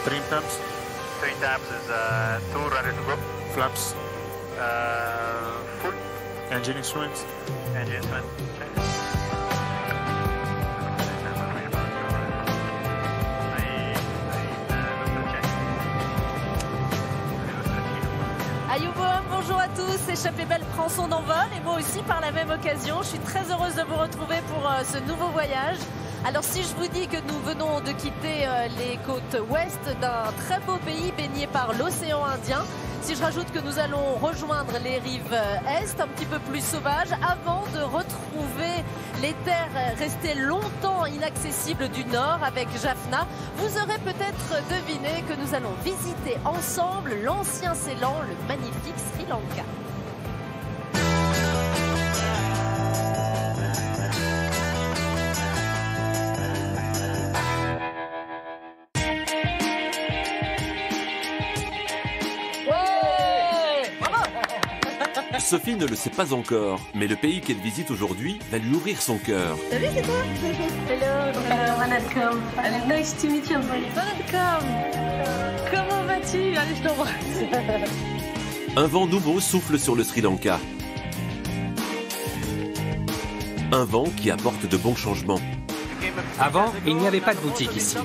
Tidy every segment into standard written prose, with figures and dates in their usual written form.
Trim tabs. Three tabs is two ready to go. Flaps. Full. Engine instruments. Engine instrument. Ayouba, bonjour à tous, Échappée Belle prend son envol et moi aussi par la même occasion. Je suis très heureuse de vous retrouver pour ce nouveau voyage. Alors si je vous dis que nous venons de quitter les côtes ouest d'un très beau pays baigné par l'océan Indien, si je rajoute que nous allons rejoindre les rives est, un petit peu plus sauvages, avant de retrouver les terres restées longtemps inaccessibles du nord avec Jaffna, vous aurez peut-être deviné que nous allons visiter ensemble l'ancien Ceylan, le magnifique Sri Lanka. Sophie ne le sait pas encore, mais le pays qu'elle visite aujourd'hui va lui ouvrir son cœur. Salut, c'est toi? Hello, welcome. Nice to meet you. Welcome. Comment vas-tu? Allez, je t'embrasse. Un vent nouveau souffle sur le Sri Lanka. Un vent qui apporte de bons changements. Avant, il n'y avait pas de boutique ici.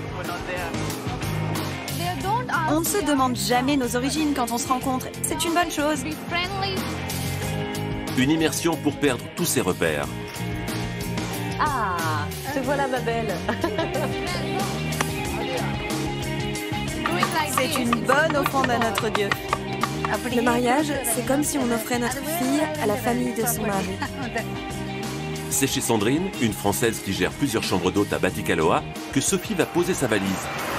On ne se demande jamais nos origines quand on se rencontre. C'est une bonne chose. Une immersion pour perdre tous ses repères. Ah, te voilà ma belle. C'est une bonne offrande à notre Dieu. Le mariage, c'est comme si on offrait notre fille à la famille de son mari. C'est chez Sandrine, une Française qui gère plusieurs chambres d'hôtes à Batticaloa, que Sophie va poser sa valise.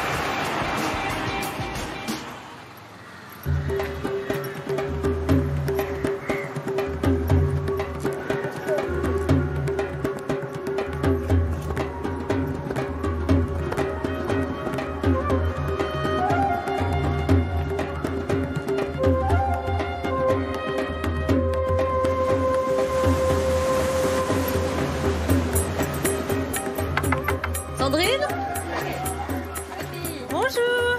Sandrine? Bonjour.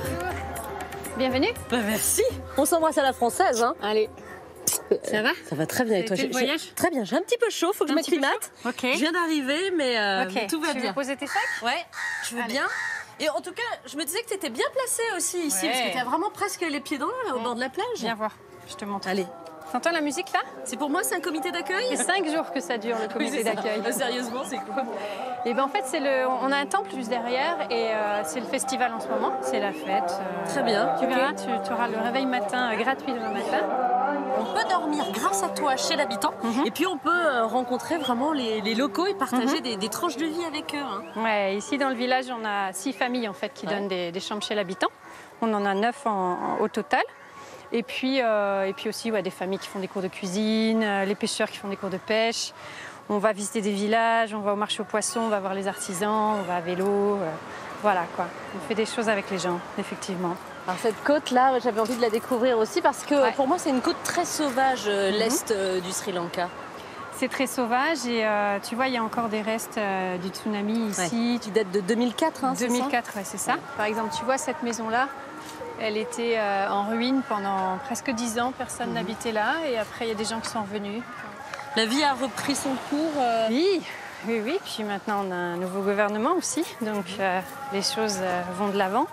Bienvenue. Bah, merci. On s'embrasse à la française, hein. Allez. Ça va? Ça va très bien et toi? C'était le voyage? Très bien, j'ai un petit peu chaud, faut que je m'acclimate. Ok. Je viens d'arriver, mais tout va Tu bien. veux poser tes sacs? Ouais, je veux Allez. bien. Et en tout cas, je me disais que tu étais bien placée aussi ici, Ouais. parce que tu as vraiment presque les pieds dans l'eau, là, au bord de la plage. Viens voir, je te montre. Allez. T'entends la musique là? C'est pour moi, c'est un comité d'accueil? C'est 5 jours que ça dure le comité d'accueil. Sérieusement, c'est quoi? Et ben en fait on a un temple juste derrière et c'est le festival en ce moment, c'est la fête. Très bien. Tu ok. verras, tu auras le réveil matin gratuit demain matin. On peut dormir grâce à toi chez l'habitant, et puis on peut rencontrer vraiment les locaux et partager des tranches de vie avec eux. Hein. Ouais, ici dans le village on a 6 familles en fait qui donnent des chambres chez l'habitant. On en a 9 au total. Et puis aussi des familles qui font des cours de cuisine, les pêcheurs qui font des cours de pêche. On va visiter des villages, on va au marché aux poissons, on va voir les artisans, on va à vélo. Voilà quoi, on fait des choses avec les gens, effectivement. Alors cette côte-là, j'avais envie de la découvrir aussi parce que pour moi c'est une côte très sauvage, l'est du Sri Lanka. C'est très sauvage et tu vois, il y a encore des restes du tsunami ici. Qui date de 2004, hein, 2004, ouais, c'est ça. Par exemple, tu vois cette maison-là, elle était en ruine pendant presque 10 ans, personne n'habitait là et après il y a des gens qui sont revenus. La vie a repris son cours. Oui, puis maintenant on a un nouveau gouvernement aussi, donc les choses vont de l'avant.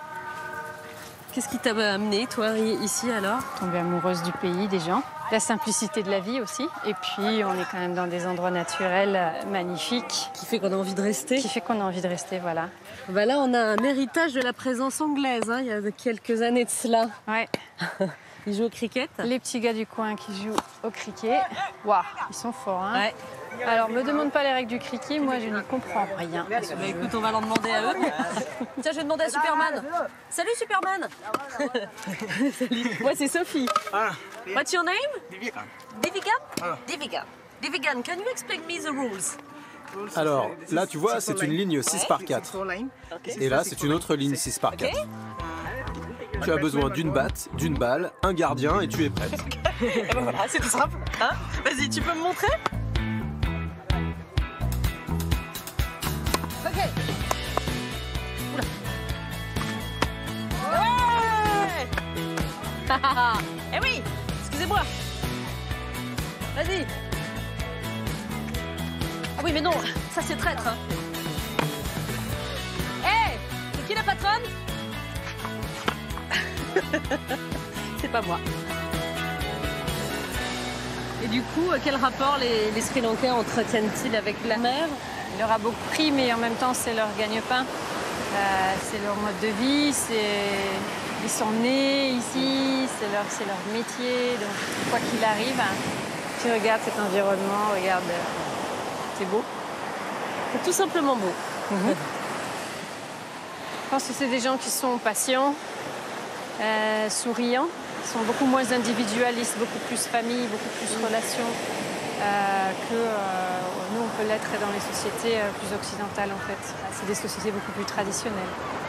Qu'est-ce qui t'a amené, toi, ici alors? Tomber amoureuse du pays, des gens, la simplicité de la vie aussi. Et puis on est quand même dans des endroits naturels magnifiques. Qui fait qu'on a envie de rester. Qui fait qu'on a envie de rester, voilà. Bah là, on a un héritage de la présence anglaise, hein, il y a quelques années de cela. Ouais. Ils jouent au cricket. Les petits gars du coin qui jouent au cricket. Waouh, ils sont forts, hein. Ouais. Alors, me demande pas les règles du cricket, moi je n'y comprends rien. Bah écoute, on va leur demander à eux. Tiens, je vais demander à Superman. Salut Superman. Salut. Moi c'est Sophie. What's your name? Divigan. Divigan, can you explain me the rules? Alors, là, tu vois, c'est une ligne 6 par 4. Et là, c'est une autre ligne 6 par 4. Tu as besoin d'une batte, d'une balle, un gardien et tu es prête. Et ben voilà, c'est tout simple. Hein, vas-y, tu peux me montrer? Ok. Oula. Ouais. Eh oui, excusez-moi. Vas-y. Ah oui, mais non, ça c'est traître. Hein. Hé, c'est qui la patronne? C'est pas moi. Et du coup, quel rapport les Sri Lankais entretiennent-ils avec la mer? Il leur a beaucoup pris, mais en même temps, c'est leur gagne-pain. C'est leur mode de vie, ils sont nés ici, c'est leur métier. Donc, quoi qu'il arrive, tu regardes cet environnement, regarde, c'est beau. C'est tout simplement beau. Je pense que c'est des gens qui sont patients, souriants, qui sont beaucoup moins individualistes, beaucoup plus famille, beaucoup plus relations que nous, on peut l'être dans les sociétés plus occidentales, en fait. C'est des sociétés beaucoup plus traditionnelles.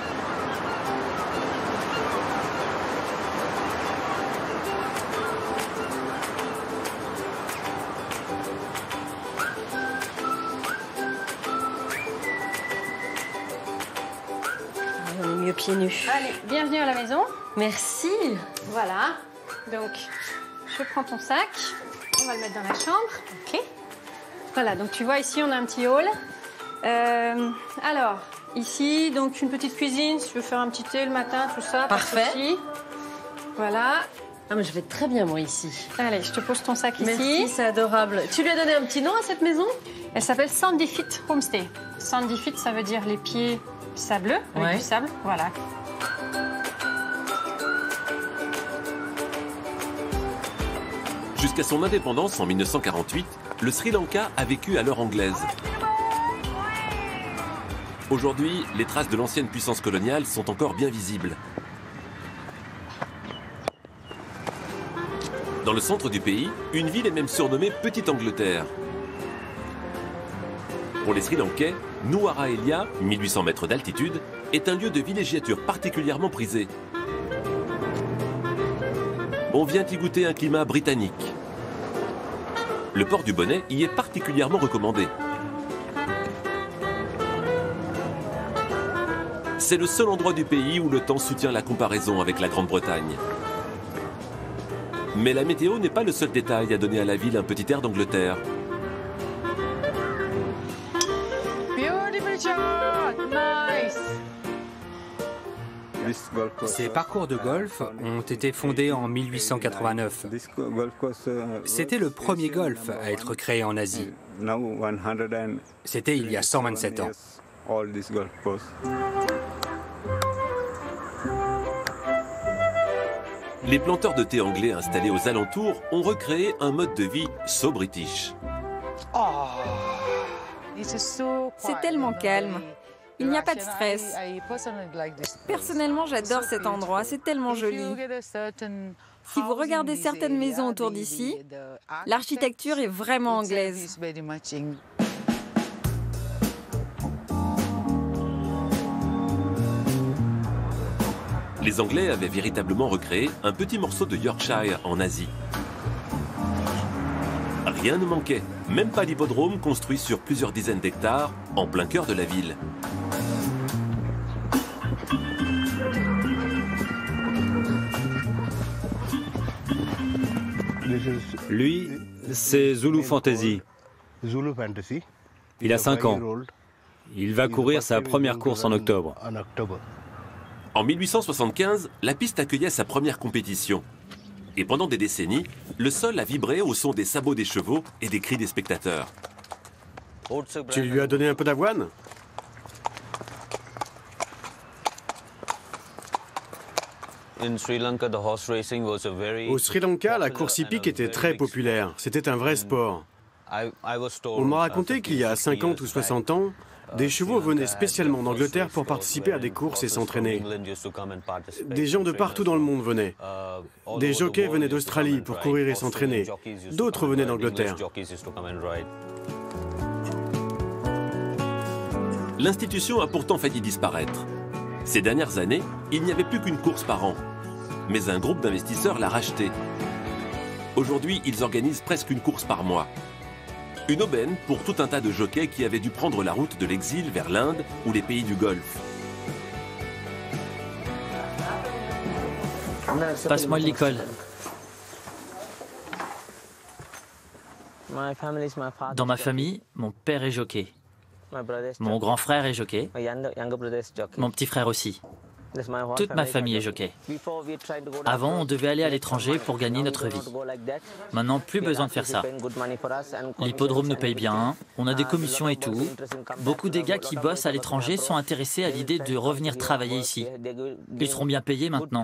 On est mieux pieds nus. Allez, bienvenue à la maison. Merci. Voilà. Donc, je prends ton sac. On va le mettre dans la chambre. Ok. Voilà, donc tu vois, ici, on a un petit hall. Alors, ici, donc une petite cuisine. Si tu veux faire un petit thé le matin, tout ça. Parfait. Pas de souci. Voilà. Ah, mais je vais très bien, moi, ici. Allez, je te pose ton sac Merci, ici. c'est adorable. Tu lui as donné un petit nom à cette maison? Elle s'appelle Sandy Fit Homestay. Sandy Fit, ça veut dire les pieds sableux, avec du sable. Voilà. Jusqu'à son indépendance en 1948, le Sri Lanka a vécu à l'heure anglaise. Aujourd'hui, les traces de l'ancienne puissance coloniale sont encore bien visibles. Dans le centre du pays, une ville est même surnommée Petite Angleterre. Pour les Sri Lankais, Nuwara Eliya, 1800 mètres d'altitude, est un lieu de villégiature particulièrement prisé. On vient y goûter un climat britannique. Le port du bonnet y est particulièrement recommandé. C'est le seul endroit du pays où le temps soutient la comparaison avec la Grande-Bretagne. Mais la météo n'est pas le seul détail à donner à la ville un petit air d'Angleterre. Ces parcours de golf ont été fondés en 1889. C'était le premier golf à être créé en Asie. C'était il y a 127 ans. Les planteurs de thé anglais installés aux alentours ont recréé un mode de vie so british. C'est tellement calme. Il n'y a pas de stress. Personnellement, j'adore cet endroit. C'est tellement joli. Si vous regardez certaines maisons autour d'ici, l'architecture est vraiment anglaise. Les Anglais avaient véritablement recréé un petit morceau de Yorkshire en Asie. Rien ne manquait, même pas l'hippodrome construit sur plusieurs dizaines d'hectares, en plein cœur de la ville. Lui, c'est Zulu Fantasy. Il a 5 ans. Il va courir sa première course en octobre. En 1875, la piste accueillait sa première compétition. Et pendant des décennies, le sol a vibré au son des sabots des chevaux et des cris des spectateurs. Tu lui as donné un peu d'avoine? Au Sri Lanka, la course hippique était très populaire. C'était un vrai sport. On m'a raconté qu'il y a 50 ou 60 ans, des chevaux venaient spécialement d'Angleterre pour participer à des courses et s'entraîner. Des gens de partout dans le monde venaient. Des jockeys venaient d'Australie pour courir et s'entraîner. D'autres venaient d'Angleterre. L'institution a pourtant failli disparaître. Ces dernières années, il n'y avait plus qu'une course par an. Mais un groupe d'investisseurs l'a rachetée. Aujourd'hui, ils organisent presque une course par mois. Une aubaine pour tout un tas de jockeys qui avaient dû prendre la route de l'exil vers l'Inde ou les pays du Golfe. Passe-moi le licol. Dans ma famille, mon père est jockey. Mon grand frère est jockey. Mon petit frère aussi. Toute ma famille est jockey. Avant, on devait aller à l'étranger pour gagner notre vie. Maintenant, plus besoin de faire ça. L'hippodrome nous paye bien, on a des commissions et tout. Beaucoup des gars qui bossent à l'étranger sont intéressés à l'idée de revenir travailler ici. Ils seront bien payés maintenant.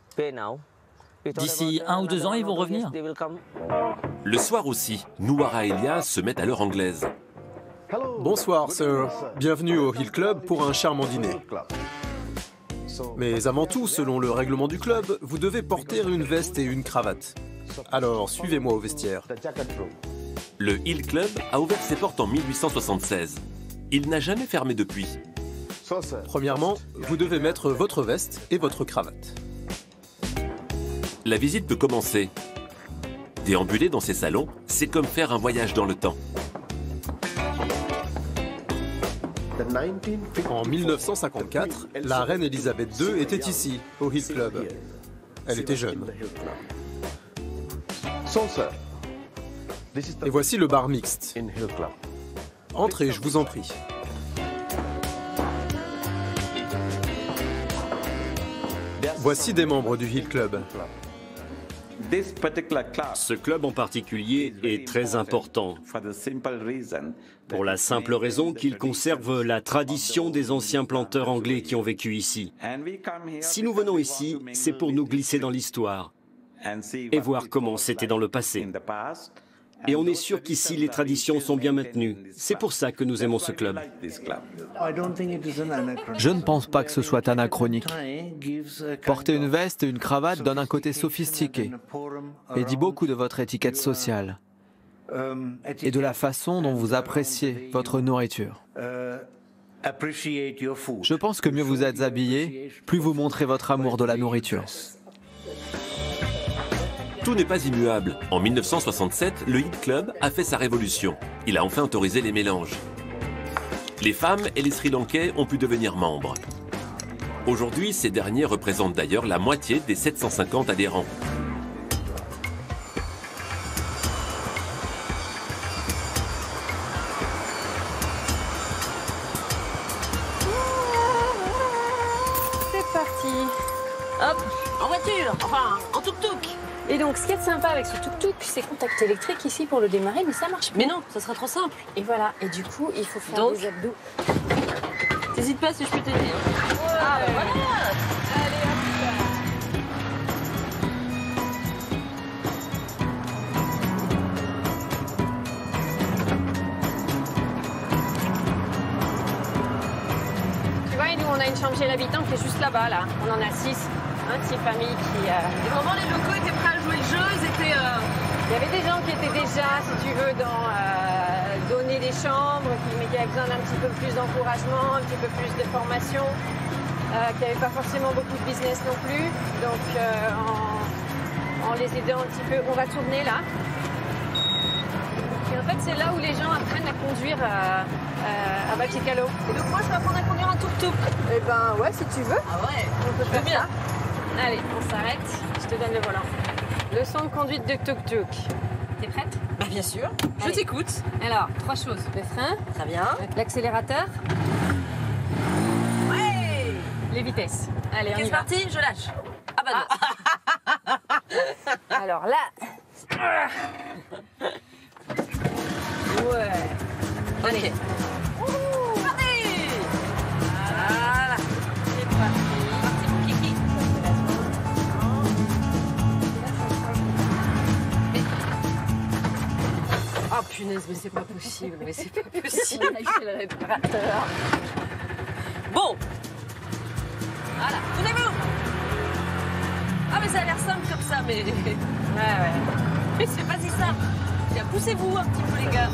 D'ici 1 ou 2 ans, ils vont revenir. Le soir aussi, Nouara et Elias se mettent à l'heure anglaise. Bonsoir, sir. Bienvenue au Hill Club pour un charmant dîner. Mais avant tout, selon le règlement du club, vous devez porter une veste et une cravate. Alors, suivez-moi au vestiaire. Le Hill Club a ouvert ses portes en 1876. Il n'a jamais fermé depuis. Premièrement, vous devez mettre votre veste et votre cravate. La visite peut commencer. Déambuler dans ces salons, c'est comme faire un voyage dans le temps. En 1954, la reine Elisabeth II était ici, au Hill Club. Elle était jeune. Et voici le bar mixte. Entrez, je vous en prie. Voici des membres du Hill Club. Ce club en particulier est très important pour la simple raison qu'il conserve la tradition des anciens planteurs anglais qui ont vécu ici. Si nous venons ici, c'est pour nous glisser dans l'histoire et voir comment c'était dans le passé. Et on est sûr qu'ici, les traditions sont bien maintenues. C'est pour ça que nous aimons ce club. Je ne pense pas que ce soit anachronique. Porter une veste et une cravate donne un côté sophistiqué et dit beaucoup de votre étiquette sociale et de la façon dont vous appréciez votre nourriture. Je pense que mieux vous êtes habillé, plus vous montrez votre amour de la nourriture. Tout n'est pas immuable. En 1967, le Hill Club a fait sa révolution. Il a enfin autorisé les mélanges. Les femmes et les Sri Lankais ont pu devenir membres. Aujourd'hui, ces derniers représentent d'ailleurs la moitié des 750 adhérents. C'est parti. Hop, en voiture, enfin en tuk-tuk. Et donc, ce qui est sympa avec ce tuk-tuk, c'est contact électrique ici pour le démarrer, mais ça marche pas. Mais non, ça sera trop simple. Et voilà, et du coup, il faut faire des abdos. T'hésites pas si je peux t'aider. Ah bah voilà. Allez, hop. Tu vois, et nous, on a une chambre chez l'habitant qui est juste là-bas, là. On en a 6. 6 familles qui... Et comment les locaux étaient prêts à jouer le jeu? Ils étaient... Il y avait des gens qui étaient déjà, si tu veux, dans donner des chambres, mais qui avaient besoin d'un petit peu plus d'encouragement, un petit peu plus de formation, qui n'avaient pas forcément beaucoup de business non plus. Donc, en les aidant un petit peu, on va tourner là. Et en fait, c'est là où les gens apprennent à conduire à Valchicalo. Et donc moi, je vais apprendre à conduire un tuk-tuk. Eh ben, ouais, si tu veux. Ah ouais, on peut faire bien. Ça. Allez, on s'arrête, je te donne le volant. Leçon de conduite de tuk-tuk. T'es prête? Bah bien sûr, je t'écoute. Alors, 3 choses. Le frein. Très bien. L'accélérateur. Ouais. Les vitesses. Allez, on y c'est va. parti, je lâche. Ah bah non. Alors là... Ouais. Allez. Allez. Voilà. C'est parti. Parti pour Kiki. Oh punaise, mais c'est pas possible, mais c'est pas possible. C'est le réparateur. Bon. Voilà, tournez-vous. Ah mais ça a l'air simple comme ça, mais... Ouais. Mais c'est pas si simple. Bien, poussez-vous un petit peu les gars.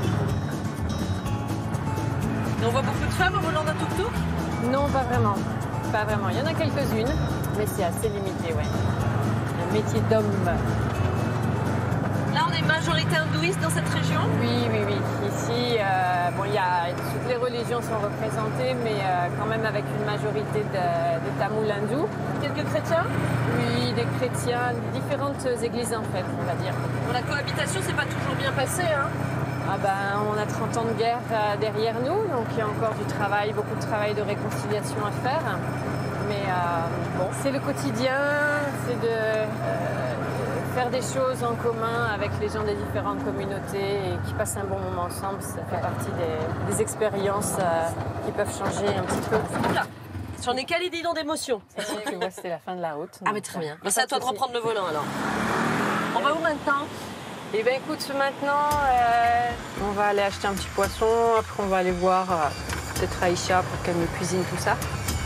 Et on voit beaucoup de femmes au volant d'un tuk-tuk? Non, pas vraiment. Pas vraiment. Il y en a quelques-unes, mais c'est assez limité, ouais. Un métier d'homme. Là, on est majorité hindouiste dans cette région? Oui, oui, oui. Ici, bon, toutes les religions sont représentées, mais quand même avec une majorité de Tamouls hindous. Quelques chrétiens? Oui, des chrétiens, différentes églises en fait, on va dire. Bon, la cohabitation, c'est pas toujours bien passé, hein? Ah ben, on a 30 ans de guerre derrière nous, donc il y a encore du travail, beaucoup de travail de réconciliation à faire. Mais bon, c'est le quotidien, c'est de faire des choses en commun avec les gens des différentes communautés et qui passent un bon moment ensemble. Ça fait partie des expériences qui peuvent changer un petit peu. Oula, j'en ai qu'à l'idée d'émotion. Tu vois, c'était la fin de la route. Ah mais très bien. Bah, c'est à toi de reprendre le volant alors. On va où maintenant? Eh bien écoute, maintenant, on va aller acheter un petit poisson. Après, on va aller voir peut-être Aïcha pour qu'elle me cuisine tout ça.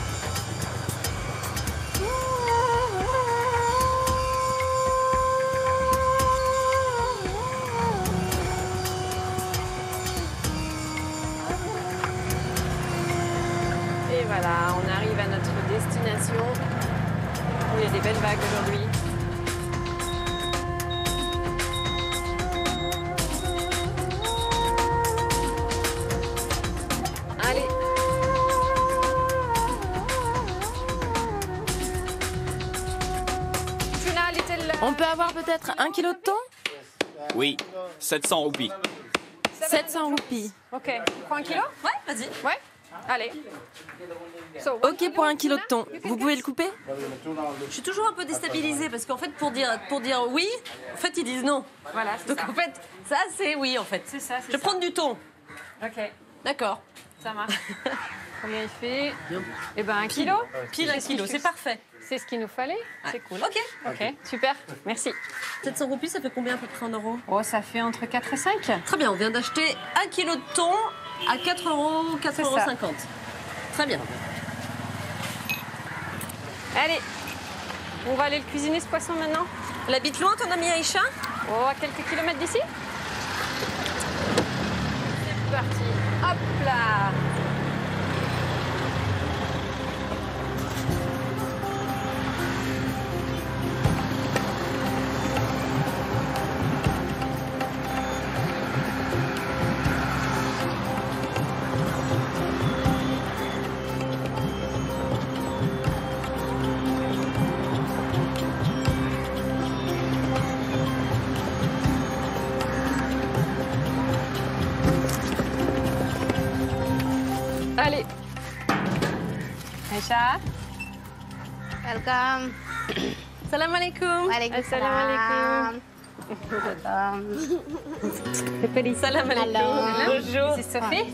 Et voilà, on arrive à notre destination. Il y a des belles vagues aujourd'hui. Allez. On peut avoir peut-être 1 kilo de thon? Oui, 700 roupies. 700 roupies. Ok, prends 1 kilo? Ouais, vas-y. Ouais, allez. Ok pour 1 kilo de thon. Vous pouvez le couper? Je suis toujours un peu déstabilisée parce qu'en fait, pour dire oui, en fait, ils disent non. Voilà, donc en fait, ça, c'est oui, en fait. C'est ça, Je vais prendre du thon. Ok, D'accord. ça marche. Combien il fait? Eh ben 1 kilo. Pile 1 kilo, c'est parfait. C'est ce qu'il nous fallait. C'est cool. Ok. Ok, super. Merci. 700 roupies, ça fait combien à peu près en euros? Oh, ça fait entre 4 et 5. Très bien, on vient d'acheter 1 kilo de thon à 4 €, 4,50 €. Très bien. Allez, on va aller le cuisiner ce poisson maintenant. Elle habite loin, ton amie Aïcha? Oh, à quelques kilomètres d'ici. C'est parti. Hop là. Allez. Aïcha. Welcome. Salam alaikum. Assalamu alaikum. Salam alaikum. Bonjour. C'est Sophie.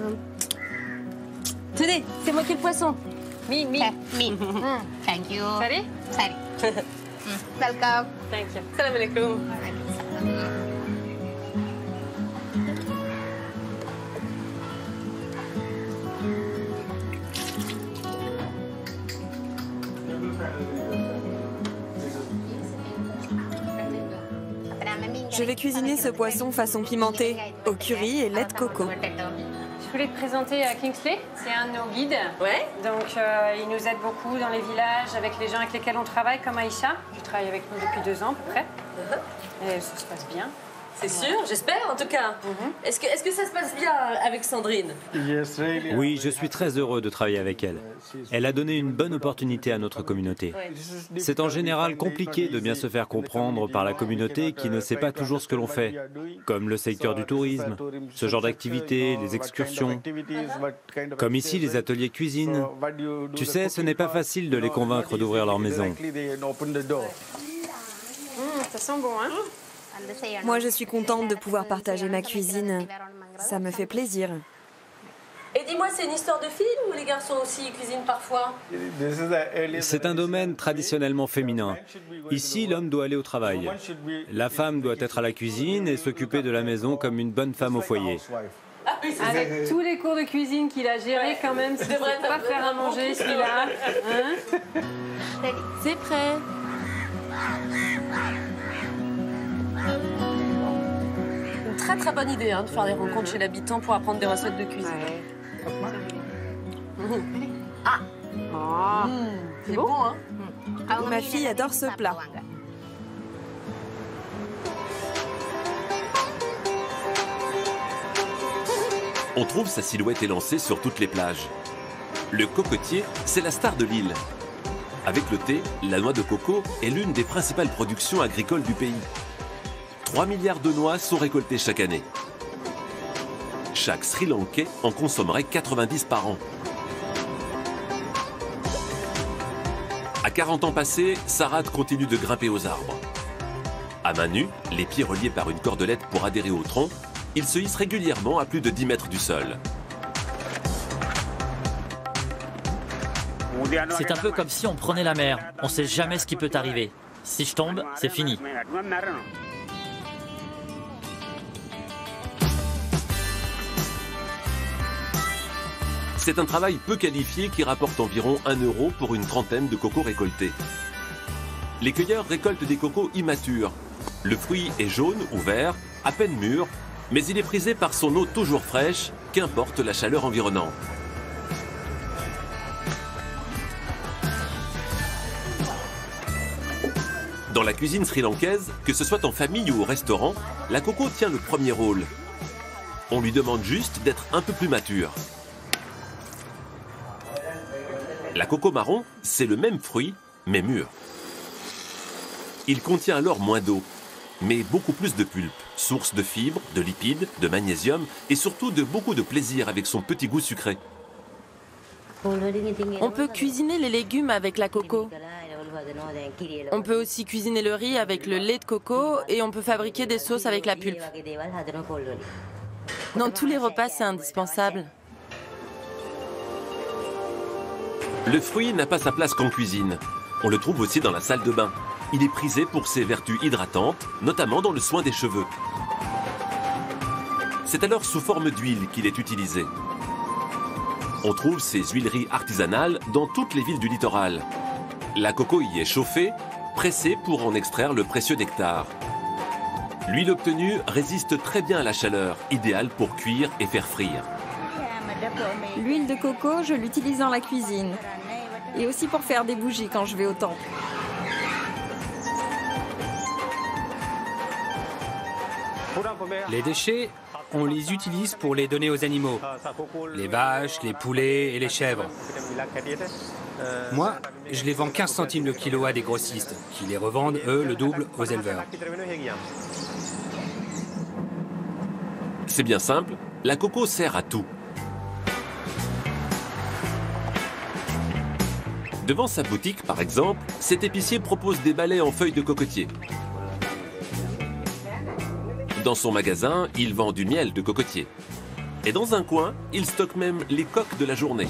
Tenez, c'est moi qui ai le poisson. Me. Thank you. Salut. Sorry. Welcome. Thank you. Salam alaikum. Je vais cuisiner ce poisson façon pimentée, au curry et lait de coco. Je voulais te présenter Kingsley, c'est un de nos guides. Ouais. Donc il nous aide beaucoup dans les villages, avec les gens avec lesquels on travaille, comme Aïcha, qui travaille avec nous depuis 2 ans à peu près. Et ça se passe bien. C'est sûr, j'espère en tout cas. Est-ce que ça se passe bien avec Sandrine? Oui, je suis très heureux de travailler avec elle. Elle a donné une bonne opportunité à notre communauté. C'est en général compliqué de bien se faire comprendre par la communauté qui ne sait pas toujours ce que l'on fait, comme le secteur du tourisme, ce genre d'activités, les excursions. Comme ici, les ateliers cuisine. Tu sais, ce n'est pas facile de les convaincre d'ouvrir leur maison. Ça sent bon, hein? Moi, je suis contente de pouvoir partager ma cuisine. Ça me fait plaisir. Et dis-moi, c'est une histoire de film ou les garçons aussi cuisinent parfois? C'est un domaine traditionnellement féminin. Ici, l'homme doit aller au travail. La femme doit être à la cuisine et s'occuper de la maison comme une bonne femme au foyer. Ah oui, c'est Avec tous les cours de cuisine qu'il a gérés quand même, ça ne devrait pas faire à manger celui-là. Hein? C'est prêt. Une très très bonne idée de faire des rencontres chez l'habitant pour apprendre des recettes de cuisine. Ah, c'est bon, hein? Ma fille adore ce plat. On trouve sa silhouette élancée sur toutes les plages. Le cocotier, c'est la star de l'île. Avec le thé, la noix de coco est l'une des principales productions agricoles du pays. 3 milliards de noix sont récoltées chaque année. Chaque Sri Lankais en consommerait 90 par an. À 40 ans passés, Sarad continue de grimper aux arbres. À main nue, les pieds reliés par une cordelette pour adhérer au tronc, il se hisse régulièrement à plus de 10 mètres du sol. C'est un peu comme si on prenait la mer. On ne sait jamais ce qui peut arriver. Si je tombe, c'est fini. C'est un travail peu qualifié qui rapporte environ 1 € pour une trentaine de cocos récoltés. Les cueilleurs récoltent des cocos immatures. Le fruit est jaune ou vert, à peine mûr, mais il est prisé par son eau toujours fraîche, qu'importe la chaleur environnante. Dans la cuisine sri-lankaise, que ce soit en famille ou au restaurant, la coco tient le premier rôle. On lui demande juste d'être un peu plus mature. La coco marron, c'est le même fruit, mais mûr. Il contient alors moins d'eau, mais beaucoup plus de pulpe, source de fibres, de lipides, de magnésium et surtout de beaucoup de plaisir avec son petit goût sucré. On peut cuisiner les légumes avec la coco. On peut aussi cuisiner le riz avec le lait de coco et on peut fabriquer des sauces avec la pulpe. Dans tous les repas, c'est indispensable. Le fruit n'a pas sa place qu'en cuisine. On le trouve aussi dans la salle de bain. Il est prisé pour ses vertus hydratantes, notamment dans le soin des cheveux. C'est alors sous forme d'huile qu'il est utilisé. On trouve ces huileries artisanales dans toutes les villes du littoral. La coco y est chauffée, pressée pour en extraire le précieux nectar. L'huile obtenue résiste très bien à la chaleur, idéale pour cuire et faire frire. L'huile de coco, je l'utilise dans la cuisine. Et aussi pour faire des bougies quand je vais au temple. Les déchets, on les utilise pour les donner aux animaux. Les vaches, les poulets et les chèvres. Moi, je les vends 15 centimes le kilo à des grossistes, qui les revendent, eux, le double aux éleveurs. C'est bien simple, la coco sert à tout. Devant sa boutique, par exemple, cet épicier propose des balais en feuilles de cocotier. Dans son magasin, il vend du miel de cocotier. Et dans un coin, il stocke même les coques de la journée.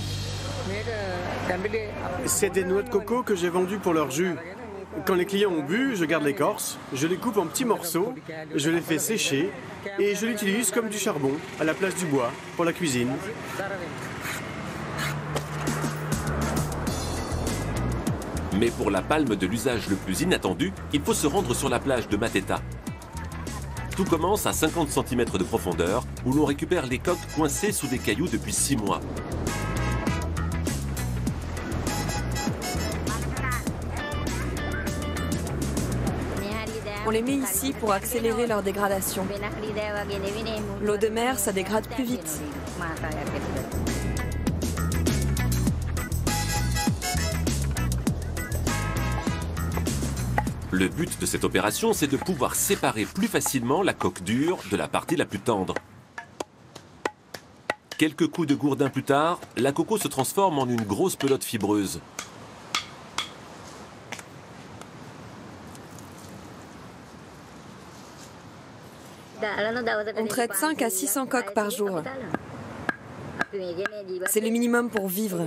C'est des noix de coco que j'ai vendues pour leur jus. Quand les clients ont bu, je garde l'écorce, je les coupe en petits morceaux, je les fais sécher et je l'utilise comme du charbon à la place du bois pour la cuisine. Mais pour la palme de l'usage le plus inattendu, il faut se rendre sur la plage de Mateta. Tout commence à 50 cm de profondeur, où l'on récupère les coques coincées sous des cailloux depuis 6 mois. On les met ici pour accélérer leur dégradation. L'eau de mer, ça dégrade plus vite. Le but de cette opération, c'est de pouvoir séparer plus facilement la coque dure de la partie la plus tendre. Quelques coups de gourdin plus tard, la coco se transforme en une grosse pelote fibreuse. On traite 5 à 600 coques par jour. C'est le minimum pour vivre.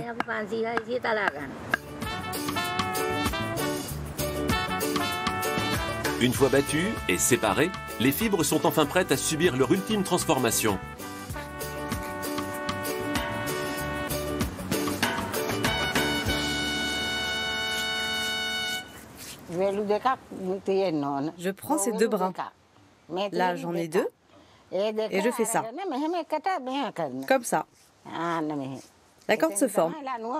Une fois battues et séparées, les fibres sont enfin prêtes à subir leur ultime transformation. Je prends ces 2 brins. Là, j'en ai 2. Et je fais ça. Comme ça. La corde se forme.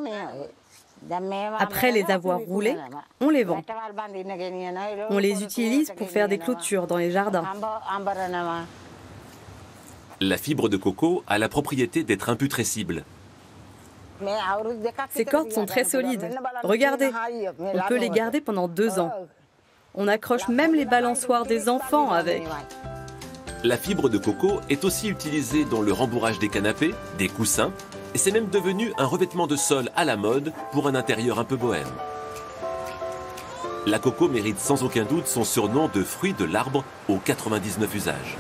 Après les avoir roulés, on les vend. On les utilise pour faire des clôtures dans les jardins. La fibre de coco a la propriété d'être imputrescible. Ces cordes sont très solides. Regardez, on peut les garder pendant 2 ans. On accroche même les balançoires des enfants avec. La fibre de coco est aussi utilisée dans le rembourrage des canapés, des coussins, et c'est même devenu un revêtement de sol à la mode pour un intérieur un peu bohème. La coco mérite sans aucun doute son surnom de fruit de l'arbre aux 99 usages.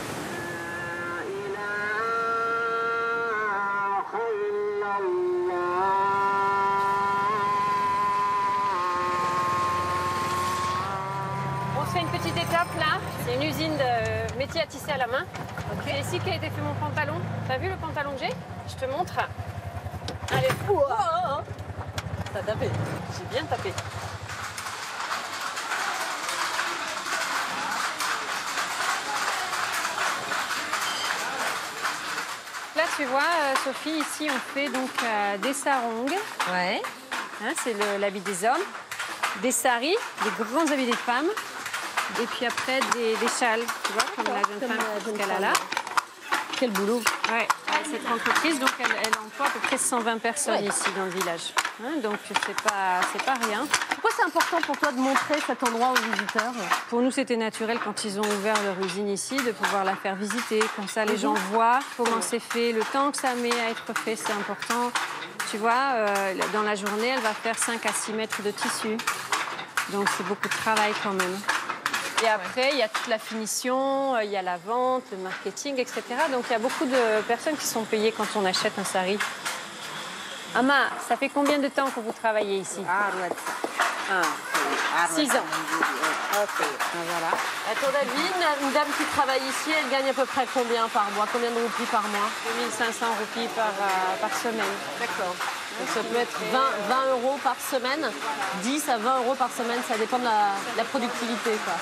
On se fait une petite étape là. C'est une usine de métier à tisser à la main. C'est ici qu'a été fait mon pantalon. T'as vu le pantalon que j'ai? Je te montre. Allez. T'as tapé. J'ai bien tapé. Là, tu vois, Sophie, ici, on fait donc des sarongs. Ouais. Hein, c'est l'habit des hommes. Des saris, des grands habits des femmes. Et puis après, des châles, tu vois, comme la jeune femme qu'elle a là. Quel boulot. Ouais, cette entreprise, donc, elle emploie à peu près 120 personnes ici dans le village. Hein, donc, c'est pas rien. Pourquoi c'est important pour toi de montrer cet endroit aux visiteurs? Pour nous, c'était naturel quand ils ont ouvert leur usine ici de pouvoir la faire visiter. Comme ça, les gens voient comment c'est fait, le temps que ça met à être fait, c'est important. Tu vois, dans la journée, elle va faire 5 à 6 mètres de tissu. Donc, c'est beaucoup de travail quand même. Et après, il y a toute la finition, il y a la vente, le marketing, etc. Donc, il y a beaucoup de personnes qui sont payées quand on achète un sari. Ama, ça fait combien de temps que vous travaillez ici? 6 ans. Ok, voilà. À ton avis, une dame qui travaille ici, elle gagne à peu près combien par mois? Combien de roupies par mois? 2500 roupies par semaine. D'accord. Ça peut être 20 euros par semaine, 10 à 20 euros par semaine, ça dépend de la productivité, quoi.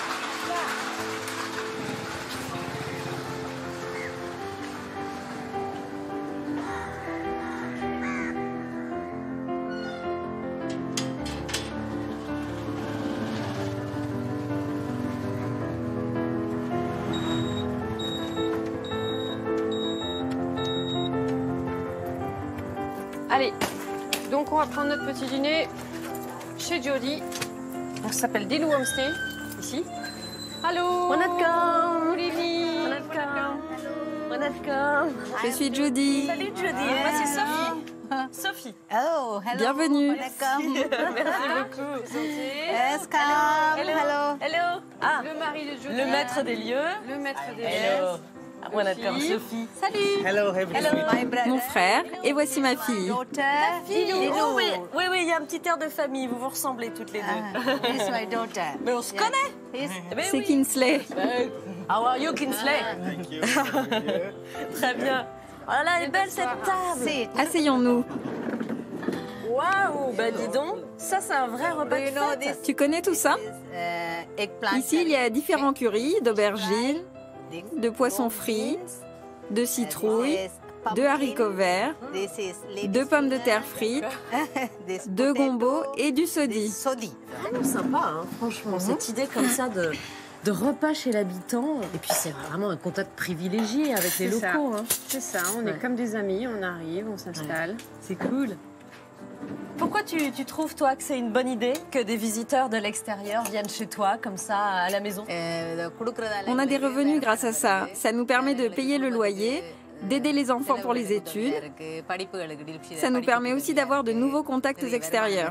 Allez, donc on va prendre notre petit dîner chez Jody. On s'appelle Dilou Homestay, ici. Allô. Good evening. Je suis Jody. Salut Jody. Moi c'est Sophie. Sophie. Oh, hello. Bienvenue. Merci beaucoup. Yes, come. Hello. Hello. Ah, le mari de Jody. Le maître des lieux. Le maître des lieux. Hello. Sophie. Salut. Hello, my brother. Mon frère, et voici ma fille. Ta fille. Oh, oui, il y a un petit air de famille. Vous vous ressemblez toutes les deux. It's my daughter. Mais on se connaît. C'est Kinsley. How are you, Kinsley? Très bien. Oh là là, elle est belle cette table. Asseyons-nous. Waouh, bah dis donc, ça c'est un vrai repas de fête. Tu connais tout ça? Ici, il y a différents currys d'aubergines, de poissons frits, de citrouilles, de haricots verts, de pommes de terre frites, de gombo et du sodi. Sympa, hein, franchement, cette idée comme ça de repas chez l'habitant. Et puis c'est vraiment un contact privilégié avec les locaux. Hein. C'est ça, on est comme des amis, on arrive, on s'installe. C'est cool. Pourquoi tu trouves, toi, que c'est une bonne idée que des visiteurs de l'extérieur viennent chez toi, comme ça, à la maison? On a des revenus grâce à ça. Ça nous permet de payer le loyer, d'aider les enfants pour les études. Ça nous permet aussi d'avoir de nouveaux contacts extérieurs.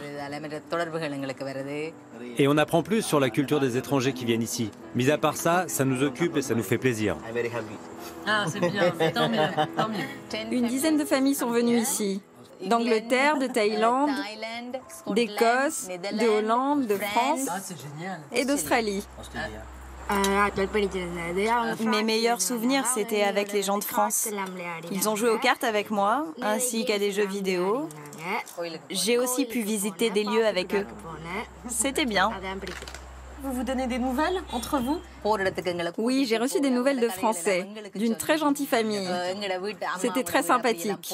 Et on apprend plus sur la culture des étrangers qui viennent ici. Mis à part ça, ça nous occupe et ça nous fait plaisir. Ah, c'est bien, tant mieux, tant mieux. Une dizaine de familles sont venues ici. D'Angleterre, de Thaïlande, d'Écosse, de Hollande, de France et d'Australie. Mes meilleurs souvenirs, c'était avec les gens de France. Ils ont joué aux cartes avec moi, ainsi qu'à des jeux vidéo. J'ai aussi pu visiter des lieux avec eux. C'était bien. Vous vous donnez des nouvelles entre vous? Oui, j'ai reçu des nouvelles de Français, d'une très gentille famille. C'était très sympathique.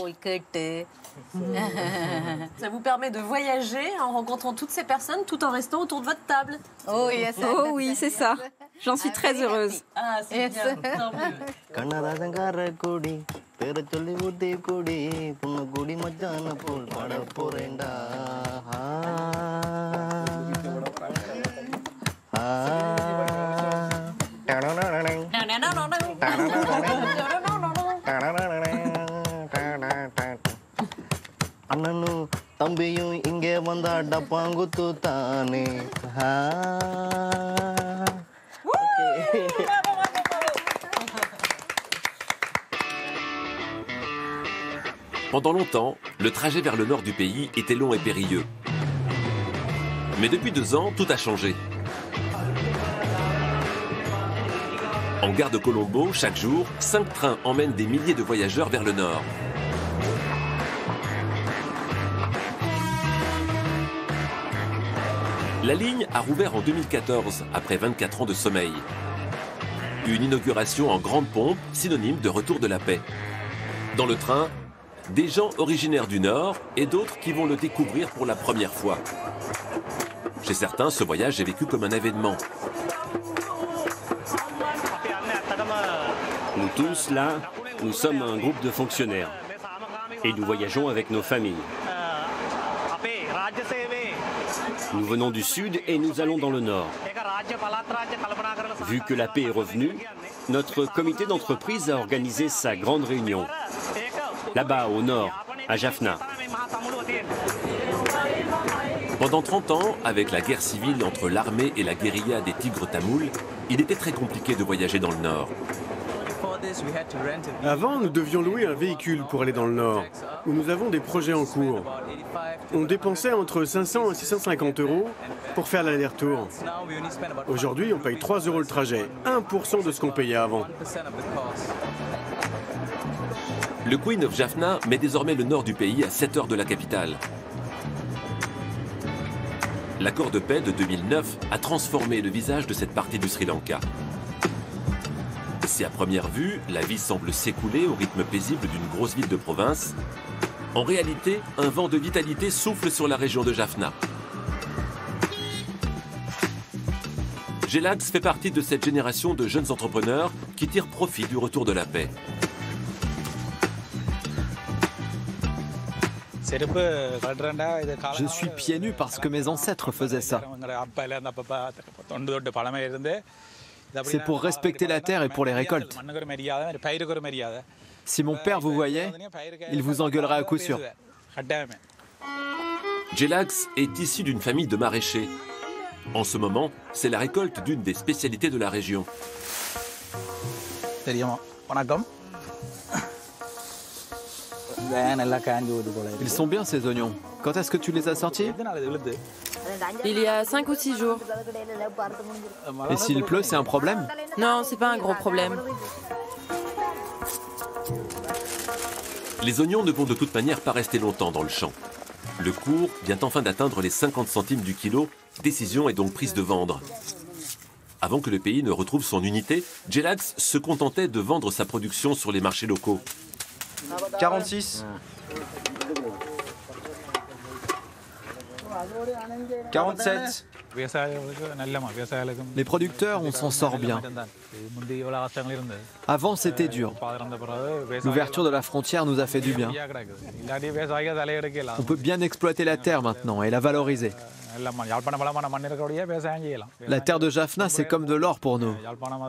Ça vous permet de voyager en rencontrant toutes ces personnes tout en restant autour de votre table. Oh oui, c'est ça. J'en suis très heureuse. Ah, c'est bien. Tant mieux. அண்ணனு தம்பியும் இங்கே வந்தா டப்பாங்குத்து தானே. Pendant longtemps, le trajet vers le nord du pays était long et périlleux. Mais depuis 2 ans, tout a changé. En gare de Colombo, chaque jour, 5 trains emmènent des milliers de voyageurs vers le nord. La ligne a rouvert en 2014, après 24 ans de sommeil. Une inauguration en grande pompe, synonyme de retour de la paix. Dans le train, des gens originaires du Nord et d'autres qui vont le découvrir pour la première fois. Chez certains, ce voyage est vécu comme un événement. Nous tous, là, nous sommes un groupe de fonctionnaires. Et nous voyageons avec nos familles. Nous venons du sud et nous allons dans le nord. Vu que la paix est revenue, notre comité d'entreprise a organisé sa grande réunion. Là-bas, au nord, à Jaffna. Pendant 30 ans, avec la guerre civile entre l'armée et la guérilla des Tigres tamouls, il était très compliqué de voyager dans le nord. Avant, nous devions louer un véhicule pour aller dans le nord, où nous avons des projets en cours. On dépensait entre 500 et 650 € pour faire l'aller-retour. Aujourd'hui, on paye 3 € le trajet, 1% de ce qu'on payait avant. Le Queen of Jaffna met désormais le nord du pays à 7 heures de la capitale. L'accord de paix de 2009 a transformé le visage de cette partie du Sri Lanka. Si à première vue, la vie semble s'écouler au rythme paisible d'une grosse ville de province, en réalité, un vent de vitalité souffle sur la région de Jaffna. Gelax fait partie de cette génération de jeunes entrepreneurs qui tirent profit du retour de la paix. Je suis pieds nus parce que mes ancêtres faisaient ça. C'est pour respecter la terre et pour les récoltes. Si mon père vous voyait, il vous engueulerait à coup sûr. Gelax est issu d'une famille de maraîchers. En ce moment, c'est la récolte d'une des spécialités de la région. Ils sont bien ces oignons. Quand est-ce que tu les as sortis? Il y a 5 ou 6 jours. Et s'il pleut, c'est un problème? Non, c'est pas un gros problème. Les oignons ne vont de toute manière pas rester longtemps dans le champ. Le cours vient enfin d'atteindre les 50 centimes du kilo. Décision est donc prise de vendre. Avant que le pays ne retrouve son unité, Gelax se contentait de vendre sa production sur les marchés locaux. 46. 47. Les producteurs, on s'en sort bien. Avant, c'était dur. L'ouverture de la frontière nous a fait du bien. On peut bien exploiter la terre maintenant et la valoriser. La terre de Jaffna, c'est comme de l'or pour nous.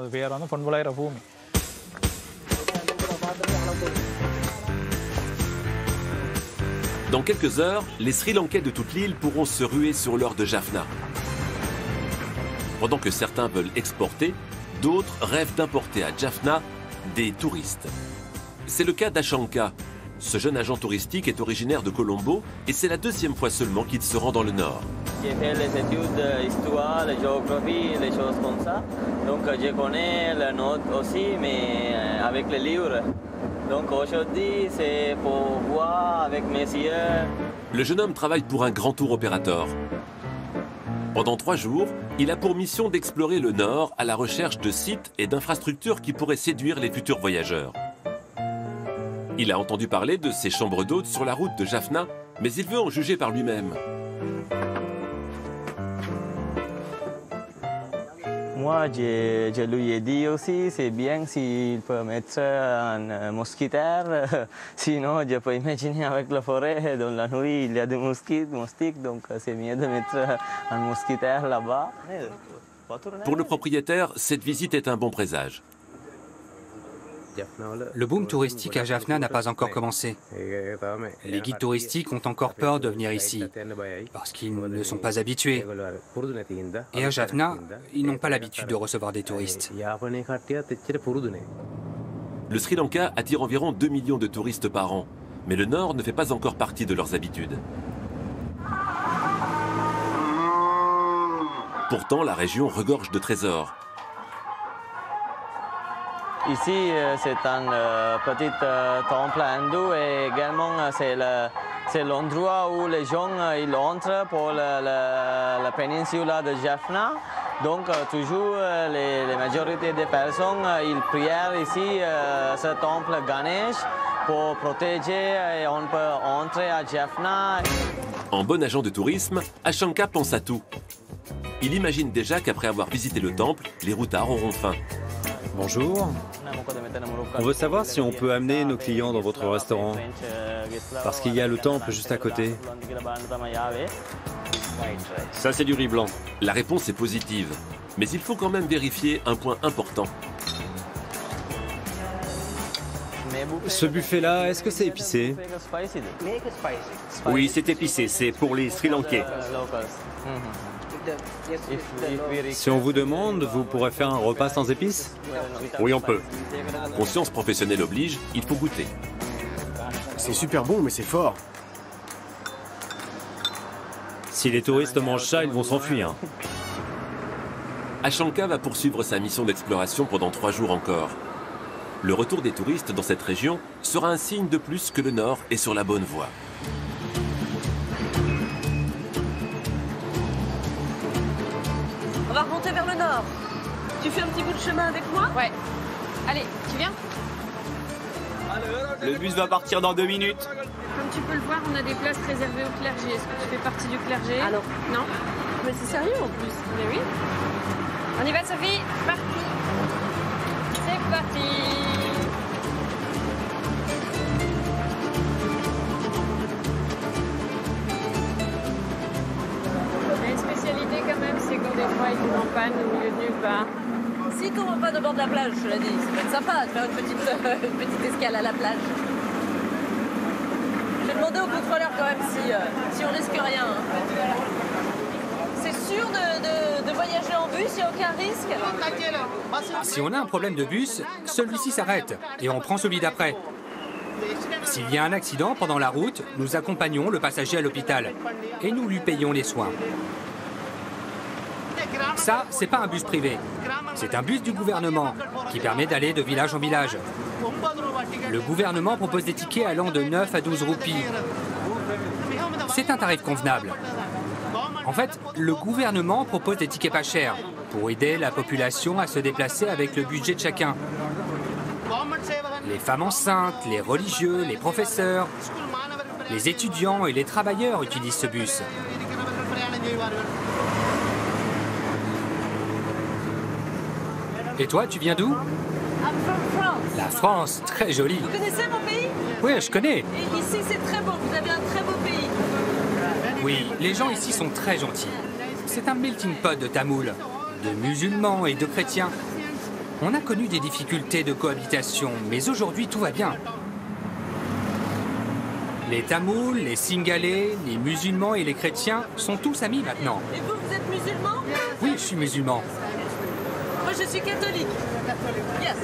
Dans quelques heures, les Sri Lankais de toute l'île pourront se ruer sur l'or de Jaffna. Pendant que certains veulent exporter, d'autres rêvent d'importer à Jaffna des touristes. C'est le cas d'Ashanka. Ce jeune agent touristique est originaire de Colombo et c'est la 2e fois seulement qu'il se rend dans le nord. J'ai fait les études d'histoire, la géographie, les choses comme ça. Donc je connais le nord aussi, mais avec les livres. Donc aujourd'hui, c'est pour voir avec mes yeux. Le jeune homme travaille pour un grand tour opérateur. Pendant 3 jours, il a pour mission d'explorer le nord à la recherche de sites et d'infrastructures qui pourraient séduire les futurs voyageurs. Il a entendu parler de ces chambres d'hôtes sur la route de Jaffna, mais il veut en juger par lui-même. Moi, je lui ai dit aussi, c'est bien s'il peut mettre un mousquetaire, sinon je peux imaginer avec la forêt, dans la nuit il y a des moustiques, donc c'est mieux de mettre un mousquetaire là-bas. Pour le propriétaire, cette visite est un bon présage. Le boom touristique à Jaffna n'a pas encore commencé. Les guides touristiques ont encore peur de venir ici, parce qu'ils ne sont pas habitués. Et à Jaffna, ils n'ont pas l'habitude de recevoir des touristes. Le Sri Lanka attire environ 2 millions de touristes par an, mais le nord ne fait pas encore partie de leurs habitudes. Pourtant, la région regorge de trésors. Ici, c'est un petit temple hindou et également c'est l'endroit où les gens ils entrent pour la péninsule de Jaffna. Donc toujours, la majorité des personnes, ils prient ici, ce temple Ganesh, pour protéger et on peut entrer à Jaffna. En bon agent de tourisme, Ashanka pense à tout. Il imagine déjà qu'après avoir visité le temple, les routards auront faim. Bonjour. On veut savoir si on peut amener nos clients dans votre restaurant. Parce qu'il y a le temple juste à côté. Ça, c'est du riz blanc. La réponse est positive. Mais il faut quand même vérifier un point important. Ce buffet-là, est-ce que c'est épicé? Oui, c'est épicé. C'est pour les Sri Lankais. Si on vous demande, vous pourrez faire un repas sans épices? Oui, on peut. Conscience professionnelle oblige, il faut goûter. C'est super bon, mais c'est fort. Si les touristes mangent ça, ils vont s'enfuir. Ashanka va poursuivre sa mission d'exploration pendant 3 jours encore. Le retour des touristes dans cette région sera un signe de plus que le Nord est sur la bonne voie. On va remonter vers le nord. Tu fais un petit bout de chemin avec moi? Ouais. Allez, tu viens? Le bus va partir dans 2 minutes. Comme tu peux le voir, on a des places réservées au clergé. Est-ce que tu fais partie du clergé? Ah non. Non? Mais c'est sérieux en plus. Mais oui. On y va, Sophie? Parti. C'est parti. Il y a une spécialité quand même, c'est quand des fois ils tombent en panne au milieu de nulle part. Si tombe en panne au bord de la plage, je l'ai dit, ça peut être sympa de faire une petite escale à la plage. Je vais demander au contrôleur quand même si on risque rien. C'est sûr de voyager en bus, il n'y a aucun risque? Si on a un problème de bus, celui-ci s'arrête et on prend celui d'après. S'il y a un accident pendant la route, nous accompagnons le passager à l'hôpital et nous lui payons les soins. Ça, c'est pas un bus privé. C'est un bus du gouvernement qui permet d'aller de village en village. Le gouvernement propose des tickets allant de 9 à 12 roupies. C'est un tarif convenable. En fait, le gouvernement propose des tickets pas chers pour aider la population à se déplacer avec le budget de chacun. Les femmes enceintes, les religieux, les professeurs, les étudiants et les travailleurs utilisent ce bus. Et toi, tu viens d'où? La France, très jolie. Vous connaissez mon pays? Oui, je connais. Et ici, c'est très beau. Vous avez un très beau pays. Oui, les gens ici sont très gentils. C'est un melting pot de Tamouls, de musulmans et de chrétiens. On a connu des difficultés de cohabitation, mais aujourd'hui, tout va bien. Les Tamouls, les Singalais, les musulmans et les chrétiens sont tous amis maintenant. Et vous, vous êtes musulman? Oui, je suis musulman. Moi, je suis catholique. Yes.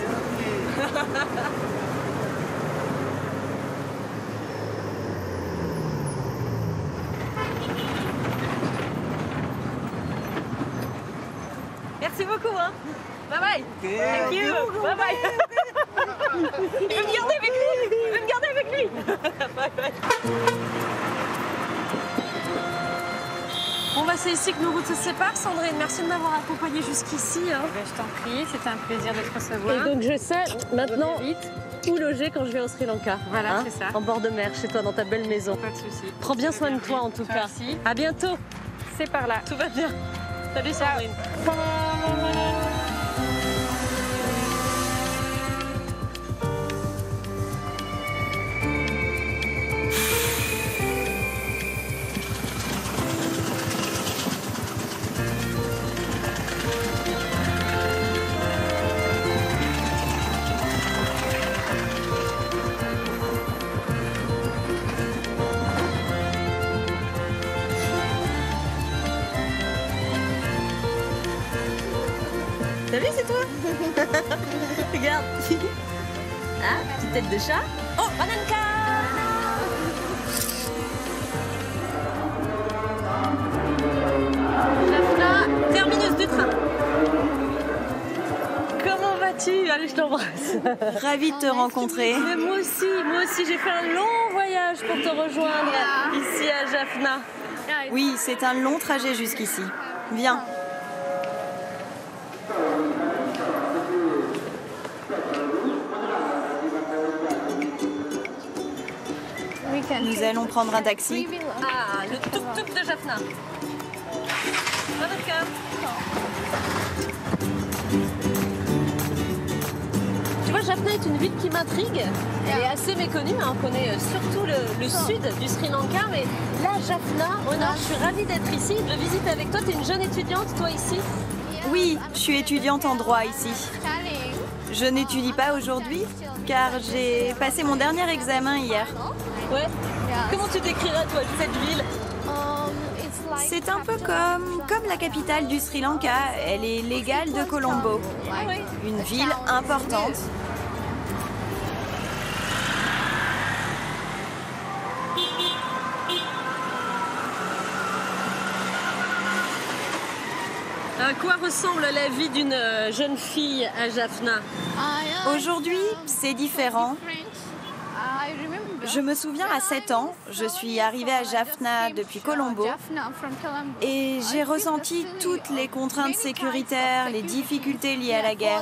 Merci beaucoup, hein. Bye bye. Thank you. Bye bye. Il veut me garder avec lui. Il veut me garder avec lui. Bye bye. Bon bah c'est ici que nos routes se séparent, Sandrine. Merci de m'avoir accompagnée jusqu'ici. Hein. Je t'en prie, c'était un plaisir de te recevoir. Et donc je sais maintenant où loger quand je vais au Sri Lanka. Voilà, c'est ça. En bord de mer, chez toi, dans ta belle maison. Pas de souci. Prends bien soin de toi en tout cas. Merci. À bientôt. C'est par là. Tout va bien. Salut Sandrine. T'as vu, c'est toi? Regarde. Ah, petite tête de chat. Oh, Bananka! Jaffna, terminus du train. Comment vas-tu? Allez, je t'embrasse. Ravie de te rencontrer. Mais moi aussi, j'ai fait un long voyage pour te rejoindre ici à Jaffna. Oui, c'est un long trajet jusqu'ici. Viens. Nous allons prendre un taxi. Ah, le tuk-tuk de Jaffna. Tu vois, Jaffna est une ville qui m'intrigue. Elle est assez méconnue, hein. On connaît surtout le sud du Sri Lanka, mais là, Jaffna, je suis ravie d'être ici, de le visiter avec toi. Tu es une jeune étudiante, toi, ici? Oui, je suis étudiante en droit ici. Je n'étudie pas aujourd'hui, car j'ai passé mon dernier examen hier. Ouais. Comment tu décrirais, toi, cette ville? C'est un peu comme la capitale du Sri Lanka. Elle est l'égale de Colombo. Une ville importante. À quoi ressemble la vie d'une jeune fille à Jaffna? Aujourd'hui, c'est différent. Je me souviens, à 7 ans, je suis arrivée à Jaffna depuis Colombo et j'ai ressenti toutes les contraintes sécuritaires, les difficultés liées à la guerre.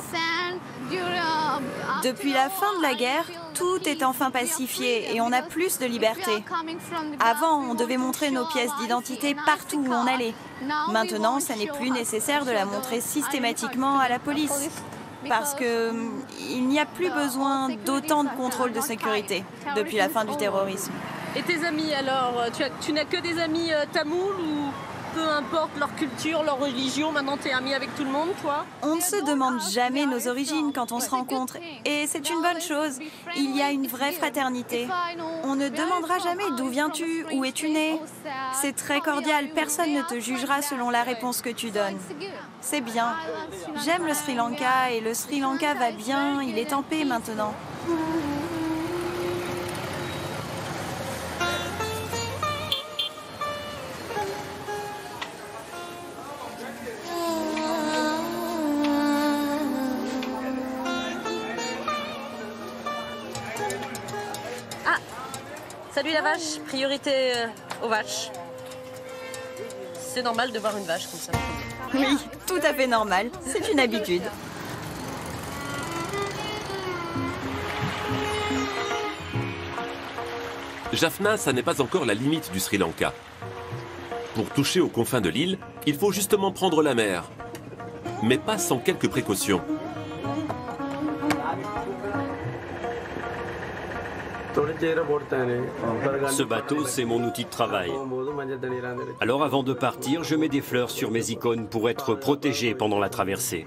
Depuis la fin de la guerre, tout est enfin pacifié et on a plus de liberté. Avant, on devait montrer nos pièces d'identité partout où on allait. Maintenant, ça n'est plus nécessaire de la montrer systématiquement à la police. Parce qu'il n'y a plus besoin d'autant de contrôle de sécurité depuis la fin du terrorisme. Et tes amis alors? Tu n'as que des amis tamouls ou peu importe leur culture, leur religion, maintenant tu es amie avec tout le monde, toi? On ne se demande jamais nos origines quand on se rencontre et c'est une bonne chose. Il y a une vraie fraternité. On ne demandera jamais d'où viens-tu, où es-tu né. C'est très cordial, personne ne te jugera selon la réponse que tu donnes. C'est bien. J'aime le Sri Lanka et le Sri Lanka va bien, il est en paix maintenant. Ah, salut la vache, priorité aux vaches. C'est normal de voir une vache comme ça. Oui, tout à fait normal. C'est une habitude. Jaffna, ça n'est pas encore la limite du Sri Lanka. Pour toucher aux confins de l'île, il faut justement prendre la mer. Mais pas sans quelques précautions. Ce bateau, c'est mon outil de travail. Alors avant de partir, je mets des fleurs sur mes icônes pour être protégé pendant la traversée.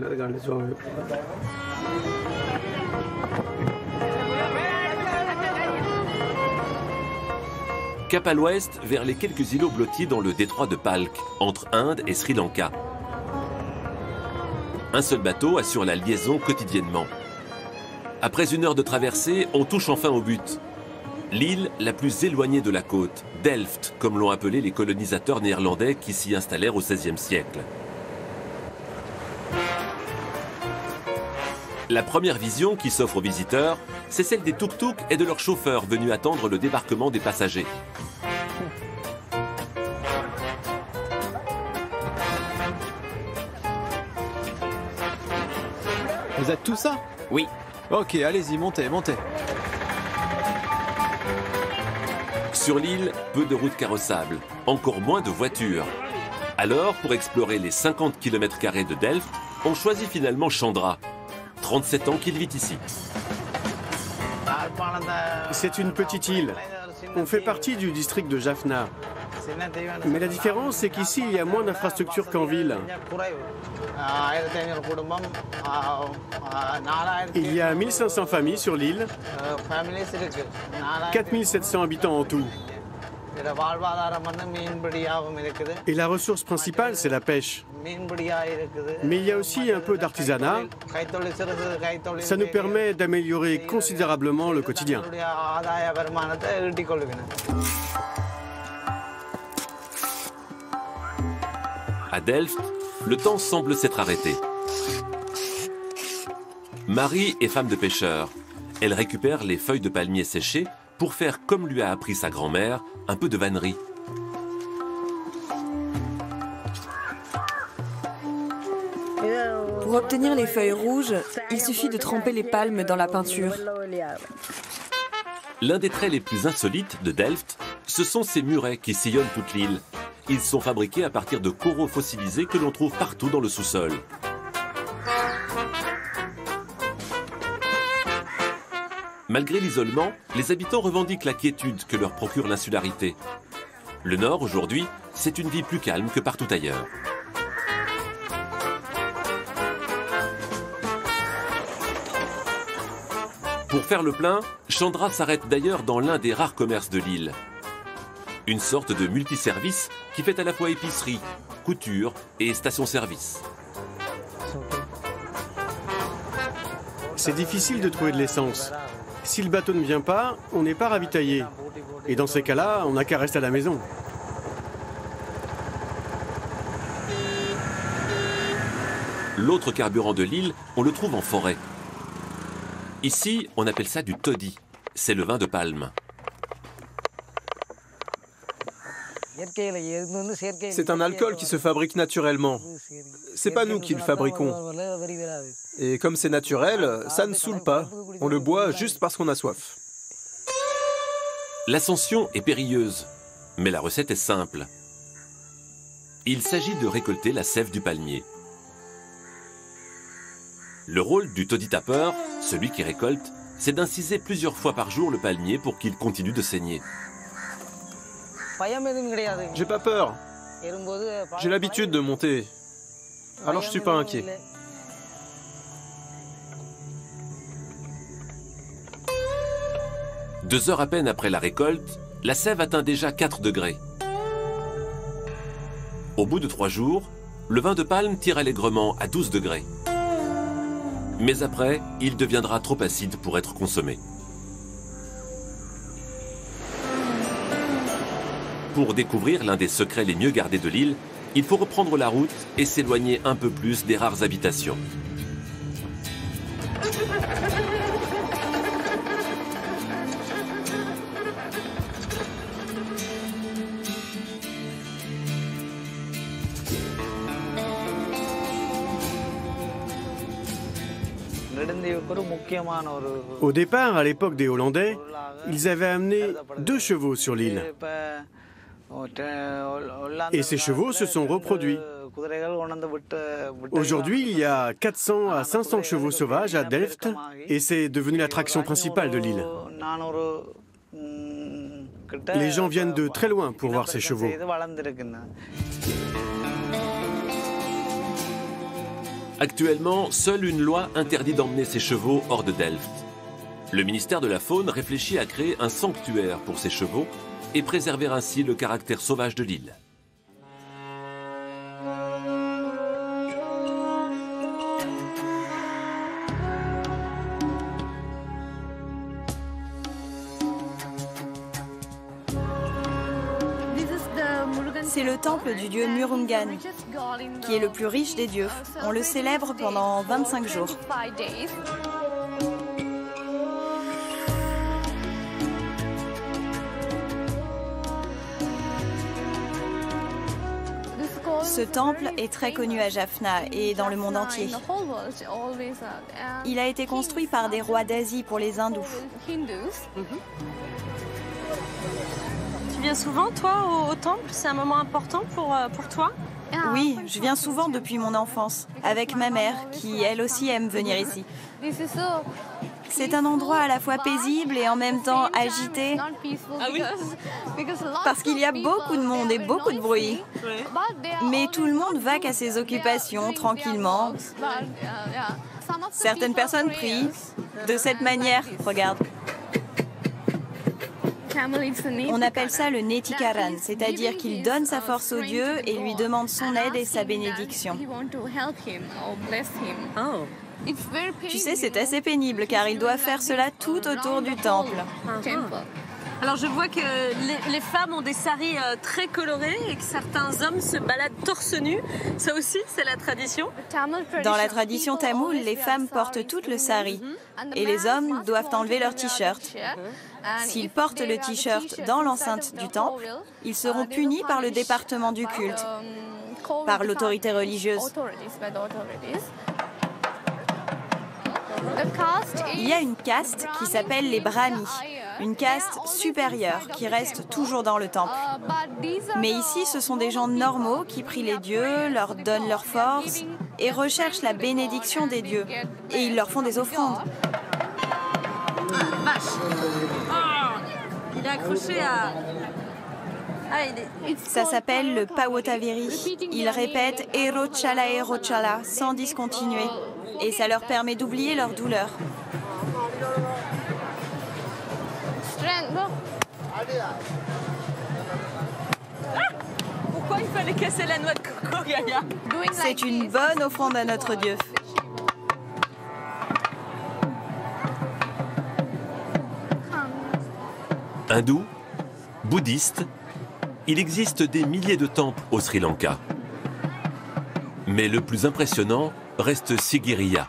Cap à l'ouest, vers les quelques îlots blottis dans le détroit de Palk, entre Inde et Sri Lanka. Un seul bateau assure la liaison quotidiennement. Après 1 heure de traversée, on touche enfin au but. L'île la plus éloignée de la côte, Delft, comme l'ont appelé les colonisateurs néerlandais qui s'y installèrent au XVIe siècle. La première vision qui s'offre aux visiteurs, c'est celle des tuk-tuk et de leurs chauffeurs venus attendre le débarquement des passagers. Vous êtes tout ça? Oui. Ok, allez-y, montez, montez. Sur l'île, peu de routes carrossables, encore moins de voitures. Alors, pour explorer les 50 km² de Delft, on choisit finalement Chandra. 37 ans qu'il vit ici. C'est une petite île. On fait partie du district de Jaffna. Mais la différence, c'est qu'ici, il y a moins d'infrastructures qu'en ville. Il y a 1500 familles sur l'île, 4700 habitants en tout. Et la ressource principale, c'est la pêche. Mais il y a aussi un peu d'artisanat. Ça nous permet d'améliorer considérablement le quotidien. À Delft, le temps semble s'être arrêté. Marie est femme de pêcheur. Elle récupère les feuilles de palmier séchées pour faire, comme lui a appris sa grand-mère, un peu de vannerie. Pour obtenir les feuilles rouges, il suffit de tremper les palmes dans la peinture. L'un des traits les plus insolites de Delft, ce sont ces murets qui sillonnent toute l'île. Ils sont fabriqués à partir de coraux fossilisés que l'on trouve partout dans le sous-sol. Malgré l'isolement, les habitants revendiquent la quiétude que leur procure l'insularité. Le Nord, aujourd'hui, c'est une vie plus calme que partout ailleurs. Pour faire le plein, Chandra s'arrête d'ailleurs dans l'un des rares commerces de l'île. Une sorte de multiservice qui fait à la fois épicerie, couture et station-service. C'est difficile de trouver de l'essence. Si le bateau ne vient pas, on n'est pas ravitaillé. Et dans ces cas-là, on n'a qu'à rester à la maison. L'autre carburant de l'île, on le trouve en forêt. Ici, on appelle ça du toddy. C'est le vin de palme. C'est un alcool qui se fabrique naturellement. C'est pas nous qui le fabriquons. Et comme c'est naturel, ça ne saoule pas. On le boit juste parce qu'on a soif. L'ascension est périlleuse, mais la recette est simple. Il s'agit de récolter la sève du palmier. Le rôle du toddy tapeur, celui qui récolte, c'est d'inciser plusieurs fois par jour le palmier pour qu'il continue de saigner. J'ai pas peur. J'ai l'habitude de monter. Alors je suis pas inquiet. Deux heures à peine après la récolte, la sève atteint déjà 4 degrés. Au bout de 3 jours, le vin de palme tire allègrement à 12 degrés. Mais après, il deviendra trop acide pour être consommé. Pour découvrir l'un des secrets les mieux gardés de l'île, il faut reprendre la route et s'éloigner un peu plus des rares habitations. Au départ, à l'époque des Hollandais, ils avaient amené 2 chevaux sur l'île. Et ces chevaux se sont reproduits. Aujourd'hui, il y a 400 à 500 chevaux sauvages à Delft et c'est devenu l'attraction principale de l'île. Les gens viennent de très loin pour voir ces chevaux. Actuellement, seule une loi interdit d'emmener ces chevaux hors de Delft. Le ministère de la Faune réfléchit à créer un sanctuaire pour ces chevaux et préserver ainsi le caractère sauvage de l'île. C'est le temple du dieu Murungan, qui est le plus riche des dieux. On le célèbre pendant 25 jours. Ce temple est très connu à Jaffna et dans le monde entier. Il a été construit par des rois d'Asie pour les hindous. Tu viens souvent, toi, au temple? C'est un moment important pour toi? Oui, je viens souvent depuis mon enfance, avec ma mère, qui elle aussi aime venir ici. C'est un endroit à la fois paisible et en même temps agité. Ah oui? Parce qu'il y a beaucoup de monde et beaucoup de bruit. Mais tout le monde vaque à ses occupations tranquillement. Certaines personnes prient de cette manière. Regarde. On appelle ça le Netikaran, c'est-à-dire qu'il donne sa force au Dieu et lui demande son aide et sa bénédiction. Tu sais, c'est assez pénible car il doit faire cela tout autour du temple. Alors je vois que les femmes ont des saris très colorés et que certains hommes se baladent torse nu. Ça aussi, c'est la tradition? Dans la tradition tamoule, les femmes portent toutes le sari et les hommes doivent enlever leur t-shirt. S'ils portent le t-shirt dans l'enceinte du temple, ils seront punis par le département du culte, par l'autorité religieuse. Il y a une caste qui s'appelle les brahmis, une caste supérieure qui reste toujours dans le temple. Mais ici, ce sont des gens normaux qui prient les dieux, leur donnent leur force et recherchent la bénédiction des dieux. Et ils leur font des offrandes. Vache! Il est accroché à... Ça s'appelle le Pawotaviri. Ils répètent « Erochala, Erochala » sans discontinuer. Et ça leur permet d'oublier leur douleur. Pourquoi il fallait casser la noix de coco, Gaïa? C'est une bonne offrande à notre Dieu. Hindou, bouddhiste, il existe des milliers de temples au Sri Lanka. Mais le plus impressionnant reste Sigiriya.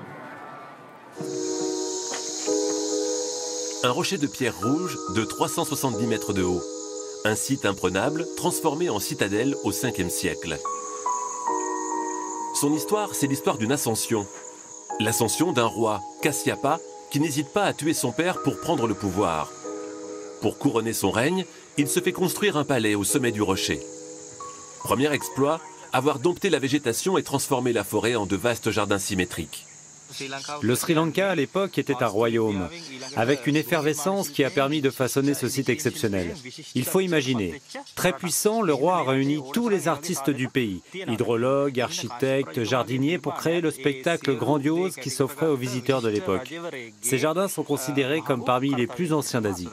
Un rocher de pierre rouge de 370 mètres de haut. Un site imprenable transformé en citadelle au 5e siècle. Son histoire, c'est l'histoire d'une ascension. L'ascension d'un roi, Kasyapa, qui n'hésite pas à tuer son père pour prendre le pouvoir. Pour couronner son règne, il se fait construire un palais au sommet du rocher. Premier exploit, avoir dompté la végétation et transformé la forêt en de vastes jardins symétriques. Le Sri Lanka, à l'époque, était un royaume, avec une effervescence qui a permis de façonner ce site exceptionnel. Il faut imaginer, très puissant, le roi a réuni tous les artistes du pays, hydrologues, architectes, jardiniers, pour créer le spectacle grandiose qui s'offrait aux visiteurs de l'époque. Ces jardins sont considérés comme parmi les plus anciens d'Asie.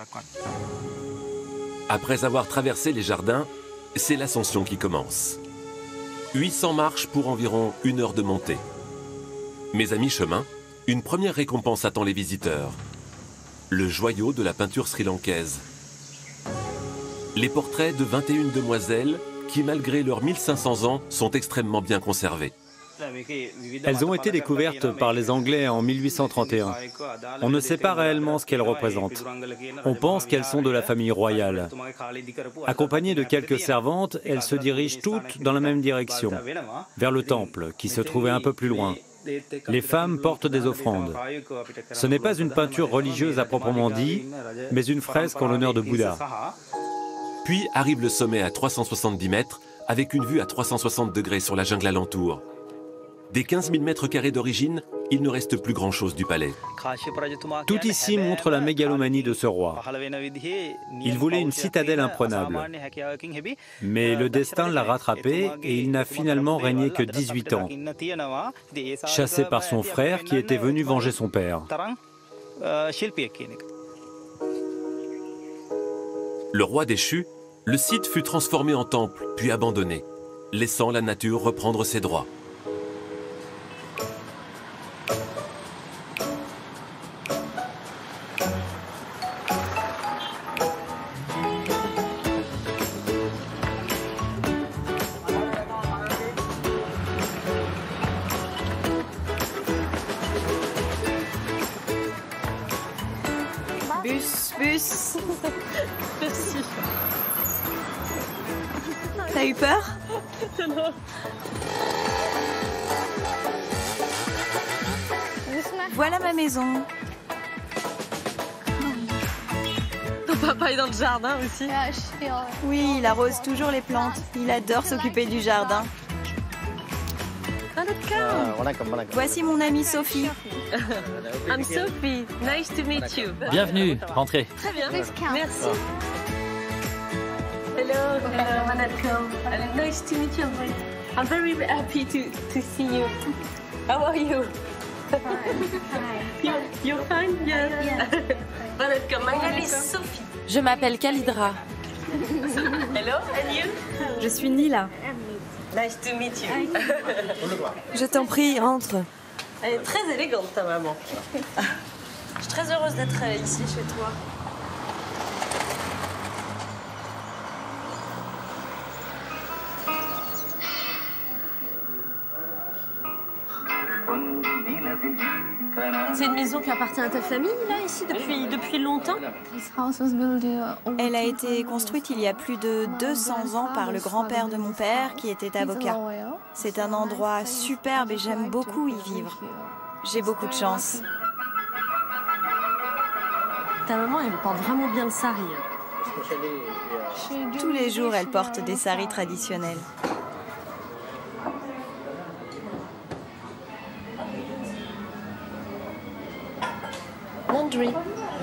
Après avoir traversé les jardins, c'est l'ascension qui commence. 800 marches pour environ 1 heure de montée. Mais à mi-chemin, une première récompense attend les visiteurs. Le joyau de la peinture sri-lankaise. Les portraits de 21 demoiselles qui, malgré leurs 1500 ans, sont extrêmement bien conservés. Elles ont été découvertes par les Anglais en 1831. On ne sait pas réellement ce qu'elles représentent. On pense qu'elles sont de la famille royale. Accompagnées de quelques servantes, elles se dirigent toutes dans la même direction, vers le temple, qui se trouvait un peu plus loin. Les femmes portent des offrandes. Ce n'est pas une peinture religieuse à proprement dit, mais une fresque en l'honneur de Bouddha. Puis arrive le sommet à 370 mètres, avec une vue à 360 degrés sur la jungle alentour. Des 15 000 mètres carrés d'origine, il ne reste plus grand-chose du palais. Tout ici montre la mégalomanie de ce roi. Il voulait une citadelle imprenable. Mais le destin l'a rattrapé et il n'a finalement régné que 18 ans, chassé par son frère qui était venu venger son père. Le roi déchu, le site fut transformé en temple, puis abandonné, laissant la nature reprendre ses droits. Bus. Merci. T'as eu peur? Voilà ma maison. Ton papa est dans le jardin aussi? Oui, il arrose toujours les plantes. Il adore s'occuper du jardin. Voici mon amie Sophie. I'm Sophie. Nice to meet you. Bienvenue, rentrez. Très bien. Merci. Hello, welcome. Nice to meet you. I'm very happy to see you. How are you? You're fine? Yes. Welcome. My name is Sophie. Je m'appelle Kalidra. Hello, and you? Je suis Nila. Nice to meet you. Je t'en prie, entre. Elle est très élégante, ta maman. Je suis très heureuse d'être ici, chez toi. C'est une maison qui appartient à ta famille, là, ici, depuis longtemps? Elle a été construite il y a plus de 200 ans par le grand-père de mon père, qui était avocat. C'est un endroit superbe et j'aime beaucoup y vivre. J'ai beaucoup de chance. Ta maman, elle porte vraiment bien le sari. Tous les jours, elle porte des saris traditionnels. Laundry.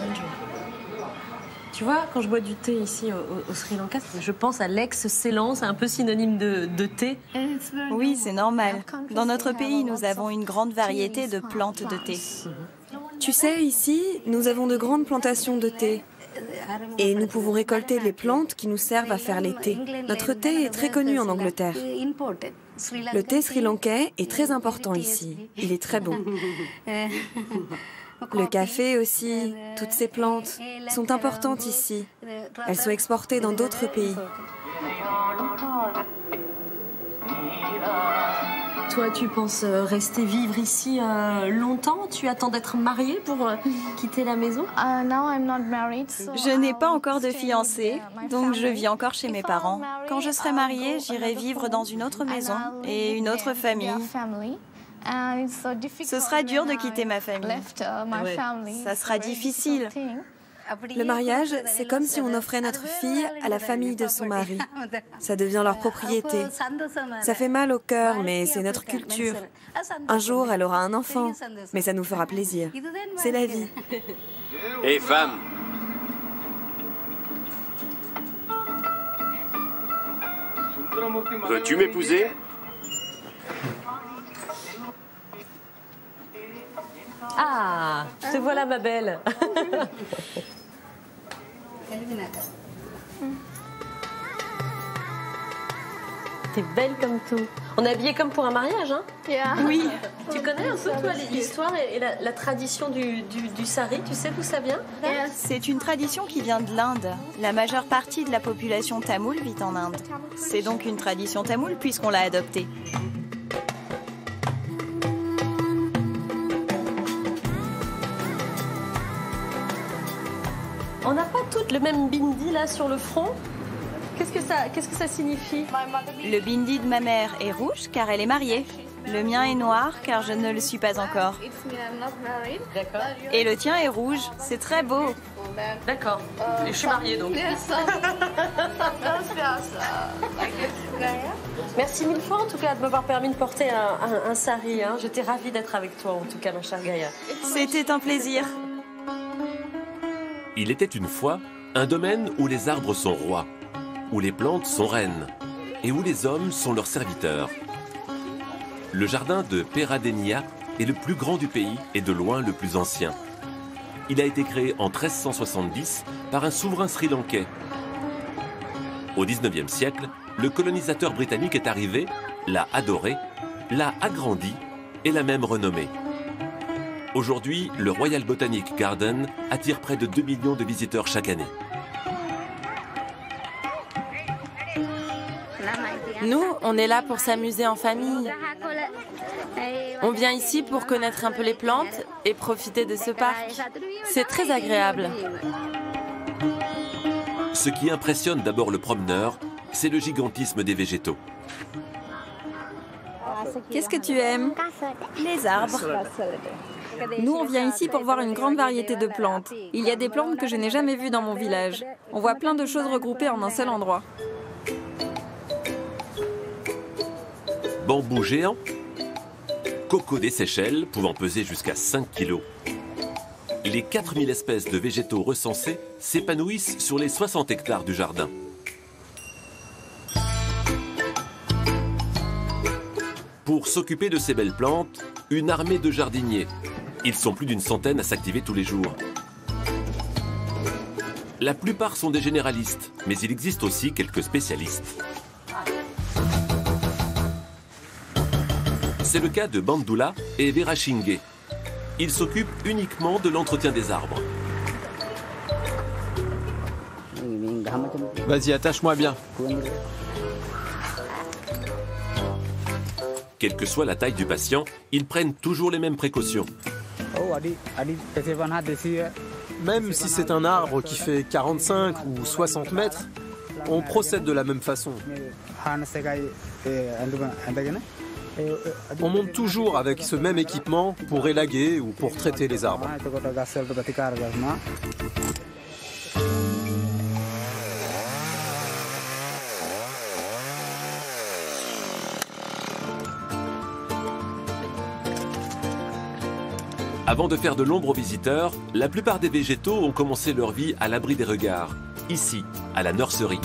Tu vois, quand je bois du thé ici au Sri Lanka, je pense à l'ex-Ceylan, c'est un peu synonyme de thé. Oui, c'est normal. Dans notre pays, nous avons une grande variété de plantes de thé. Tu sais, ici, nous avons de grandes plantations de thé. Et nous pouvons récolter les plantes qui nous servent à faire les thés. Notre thé est très connu en Angleterre. Le thé sri-lankais est très important ici. Il est très bon. Le café aussi, toutes ces plantes sont importantes ici. Elles sont exportées dans d'autres pays. Toi, tu penses rester vivre ici longtemps? Tu attends d'être mariée pour quitter la maison? Je n'ai pas encore de fiancé, donc je vis encore chez mes parents. Quand je serai mariée, j'irai vivre dans une autre maison et une autre famille. Ce sera dur de quitter ma famille. Ouais. Ça sera difficile. Le mariage, c'est comme si on offrait notre fille à la famille de son mari. Ça devient leur propriété. Ça fait mal au cœur, mais c'est notre culture. Un jour, elle aura un enfant, mais ça nous fera plaisir. C'est la vie. Hé, femme! Veux-tu m'épouser? Ah, te voilà ma belle. T'es belle comme tout. On est habillés comme pour un mariage, hein? Oui. Tu connais un peu, toi, l'histoire et la tradition du sari? Tu sais d'où ça vient? C'est une tradition qui vient de l'Inde. La majeure partie de la population tamoule vit en Inde. C'est donc une tradition tamoule puisqu'on l'a adoptée. On n'a pas toutes le même bindi là sur le front. Qu'est-ce que ça signifie? Le bindi de ma mère est rouge car elle est mariée. Le mien est noir car je ne le suis pas encore. D'accord. Et le tien est rouge. C'est très beau. D'accord. Et je suis mariée donc. Merci mille fois en tout cas de m'avoir permis de porter un sari. Hein. J'étais ravie d'être avec toi en tout cas, ma chère Gaïa. C'était un plaisir. Il était une fois un domaine où les arbres sont rois, où les plantes sont reines et où les hommes sont leurs serviteurs. Le jardin de Peradeniya est le plus grand du pays et de loin le plus ancien. Il a été créé en 1370 par un souverain sri-lankais. Au XIXe siècle, le colonisateur britannique est arrivé, l'a adoré, l'a agrandi et l'a même renommé. Aujourd'hui, le Royal Botanic Garden attire près de 2 millions de visiteurs chaque année. Nous, on est là pour s'amuser en famille. On vient ici pour connaître un peu les plantes et profiter de ce parc. C'est très agréable. Ce qui impressionne d'abord le promeneur, c'est le gigantisme des végétaux. Qu'est-ce que tu aimes? Les arbres. Nous, on vient ici pour voir une grande variété de plantes. Il y a des plantes que je n'ai jamais vues dans mon village. On voit plein de choses regroupées en un seul endroit. Bambous géants, coco des Seychelles pouvant peser jusqu'à 5 kg. Les 4000 espèces de végétaux recensés s'épanouissent sur les 60 hectares du jardin. Pour s'occuper de ces belles plantes, une armée de jardiniers. Ils sont plus d'une centaine à s'activer tous les jours. La plupart sont des généralistes, mais il existe aussi quelques spécialistes. C'est le cas de Bandula et Verachingue. Ils s'occupent uniquement de l'entretien des arbres. Vas-y, attache-moi bien. Quelle que soit la taille du patient, ils prennent toujours les mêmes précautions. Même si c'est un arbre qui fait 45 ou 60 mètres, on procède de la même façon. On monte toujours avec ce même équipement pour élaguer ou pour traiter les arbres. Avant de faire de l'ombre aux visiteurs, la plupart des végétaux ont commencé leur vie à l'abri des regards, ici, à la nurserie.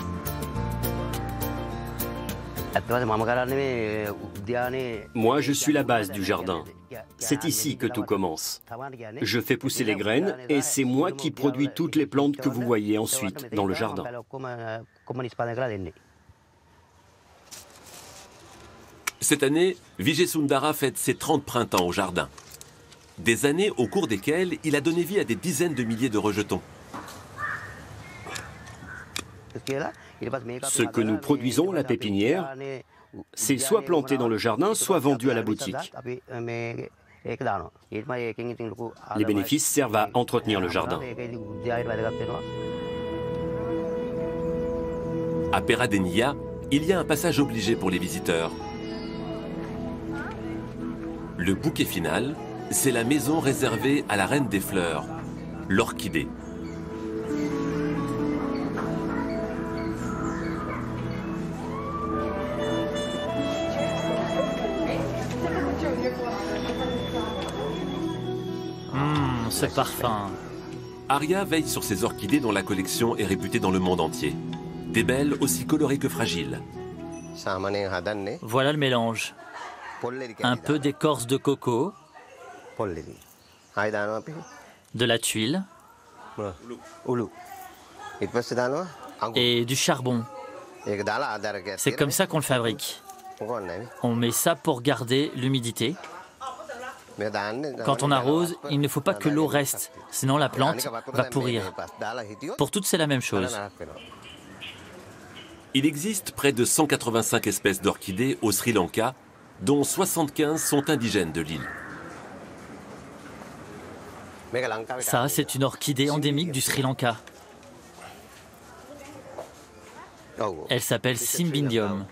Moi, je suis la base du jardin. C'est ici que tout commence. Je fais pousser les graines et c'est moi qui produis toutes les plantes que vous voyez ensuite dans le jardin. Cette année, Vijay Sundara fête ses 30 printemps au jardin. Des années au cours desquelles il a donné vie à des dizaines de milliers de rejetons. Ce que nous produisons, la pépinière, c'est soit planté dans le jardin, soit vendu à la boutique. Les bénéfices servent à entretenir le jardin. À Peradeniya, il y a un passage obligé pour les visiteurs. Le bouquet final, c'est la maison réservée à la reine des fleurs, l'orchidée. Ce parfum. Aria veille sur ces orchidées dont la collection est réputée dans le monde entier. Des belles aussi colorées que fragiles. Voilà le mélange. Un peu d'écorce de coco, de la tuile et du charbon. C'est comme ça qu'on le fabrique. On met ça pour garder l'humidité. Quand on arrose, il ne faut pas que l'eau reste, sinon la plante va pourrir. Pour toutes, c'est la même chose. Il existe près de 185 espèces d'orchidées au Sri Lanka, dont 75 sont indigènes de l'île. Ça, c'est une orchidée endémique du Sri Lanka. Elle s'appelle Cymbidium.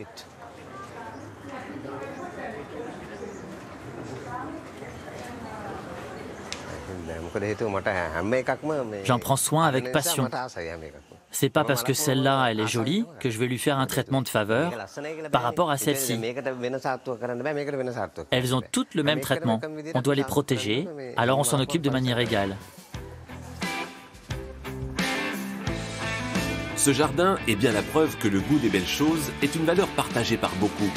J'en prends soin avec passion. C'est pas parce que celle-là, elle est jolie, que je vais lui faire un traitement de faveur par rapport à celle-ci. Elles ont toutes le même traitement. On doit les protéger, alors on s'en occupe de manière égale. Ce jardin est bien la preuve que le goût des belles choses est une valeur partagée par beaucoup.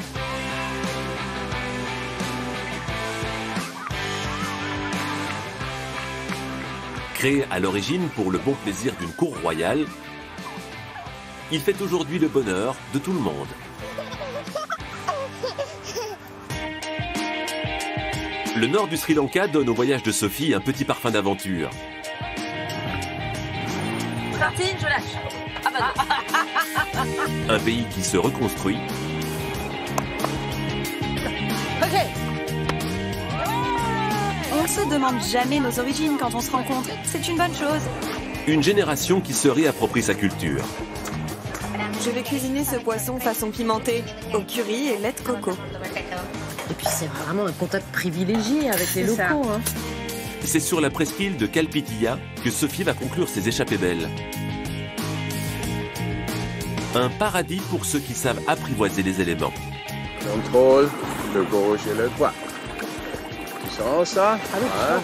Créé à l'origine pour le bon plaisir d'une cour royale, il fait aujourd'hui le bonheur de tout le monde. Le nord du Sri Lanka donne au voyage de Sophie un petit parfum d'aventure. Martine, je lâche. Un pays qui se reconstruit. On ne se demande jamais nos origines quand on se rencontre. C'est une bonne chose. Une génération qui se réapproprie sa culture. Je vais cuisiner ce poisson façon pimentée, au curry et lait de coco. Et puis c'est vraiment un contact privilégié avec les locaux. Hein. C'est sur la presqu'île de Kalpitiya que Sophie va conclure ses échappées belles. Un paradis pour ceux qui savent apprivoiser les éléments. Contrôle, le gauche et le droit. Tu sens ça? Ouais.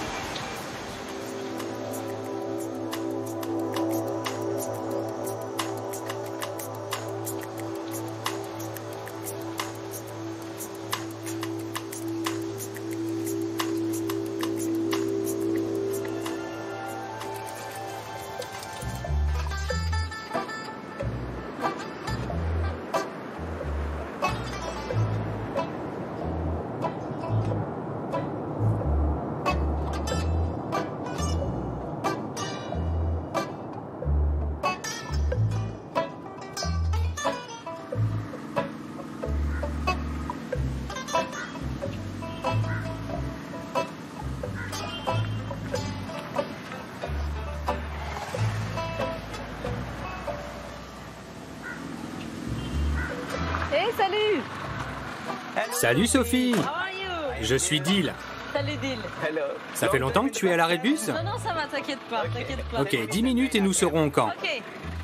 Salut! Salut Sophie! Je suis Dil. Salut Dil. Ça fait longtemps que tu es à l'arrêt de bus? Non, ça va, t'inquiète pas, t'inquiète pas. Ok, 10 minutes et nous serons au camp. Ok.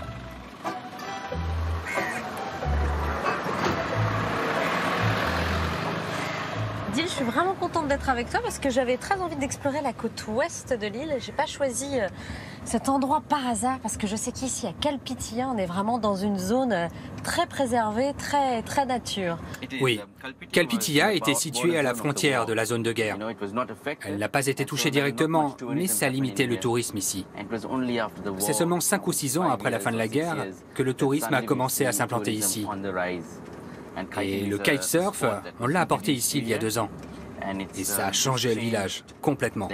Dil, je suis vraiment contente d'être avec toi parce que j'avais très envie d'explorer la côte ouest de l'île. J'ai pas choisi cet endroit par hasard parce que je sais qu'ici à Kalpitiya, on est vraiment dans une zone très préservée, très nature. Oui, Kalpitiya était située à la frontière de la zone de guerre. Elle n'a pas été touchée directement, mais ça limitait le tourisme ici. C'est seulement 5 ou 6 ans après la fin de la guerre que le tourisme a commencé à s'implanter ici. Et le kitesurf, on l'a apporté ici il y a 2 ans. Et ça a changé le village, complètement.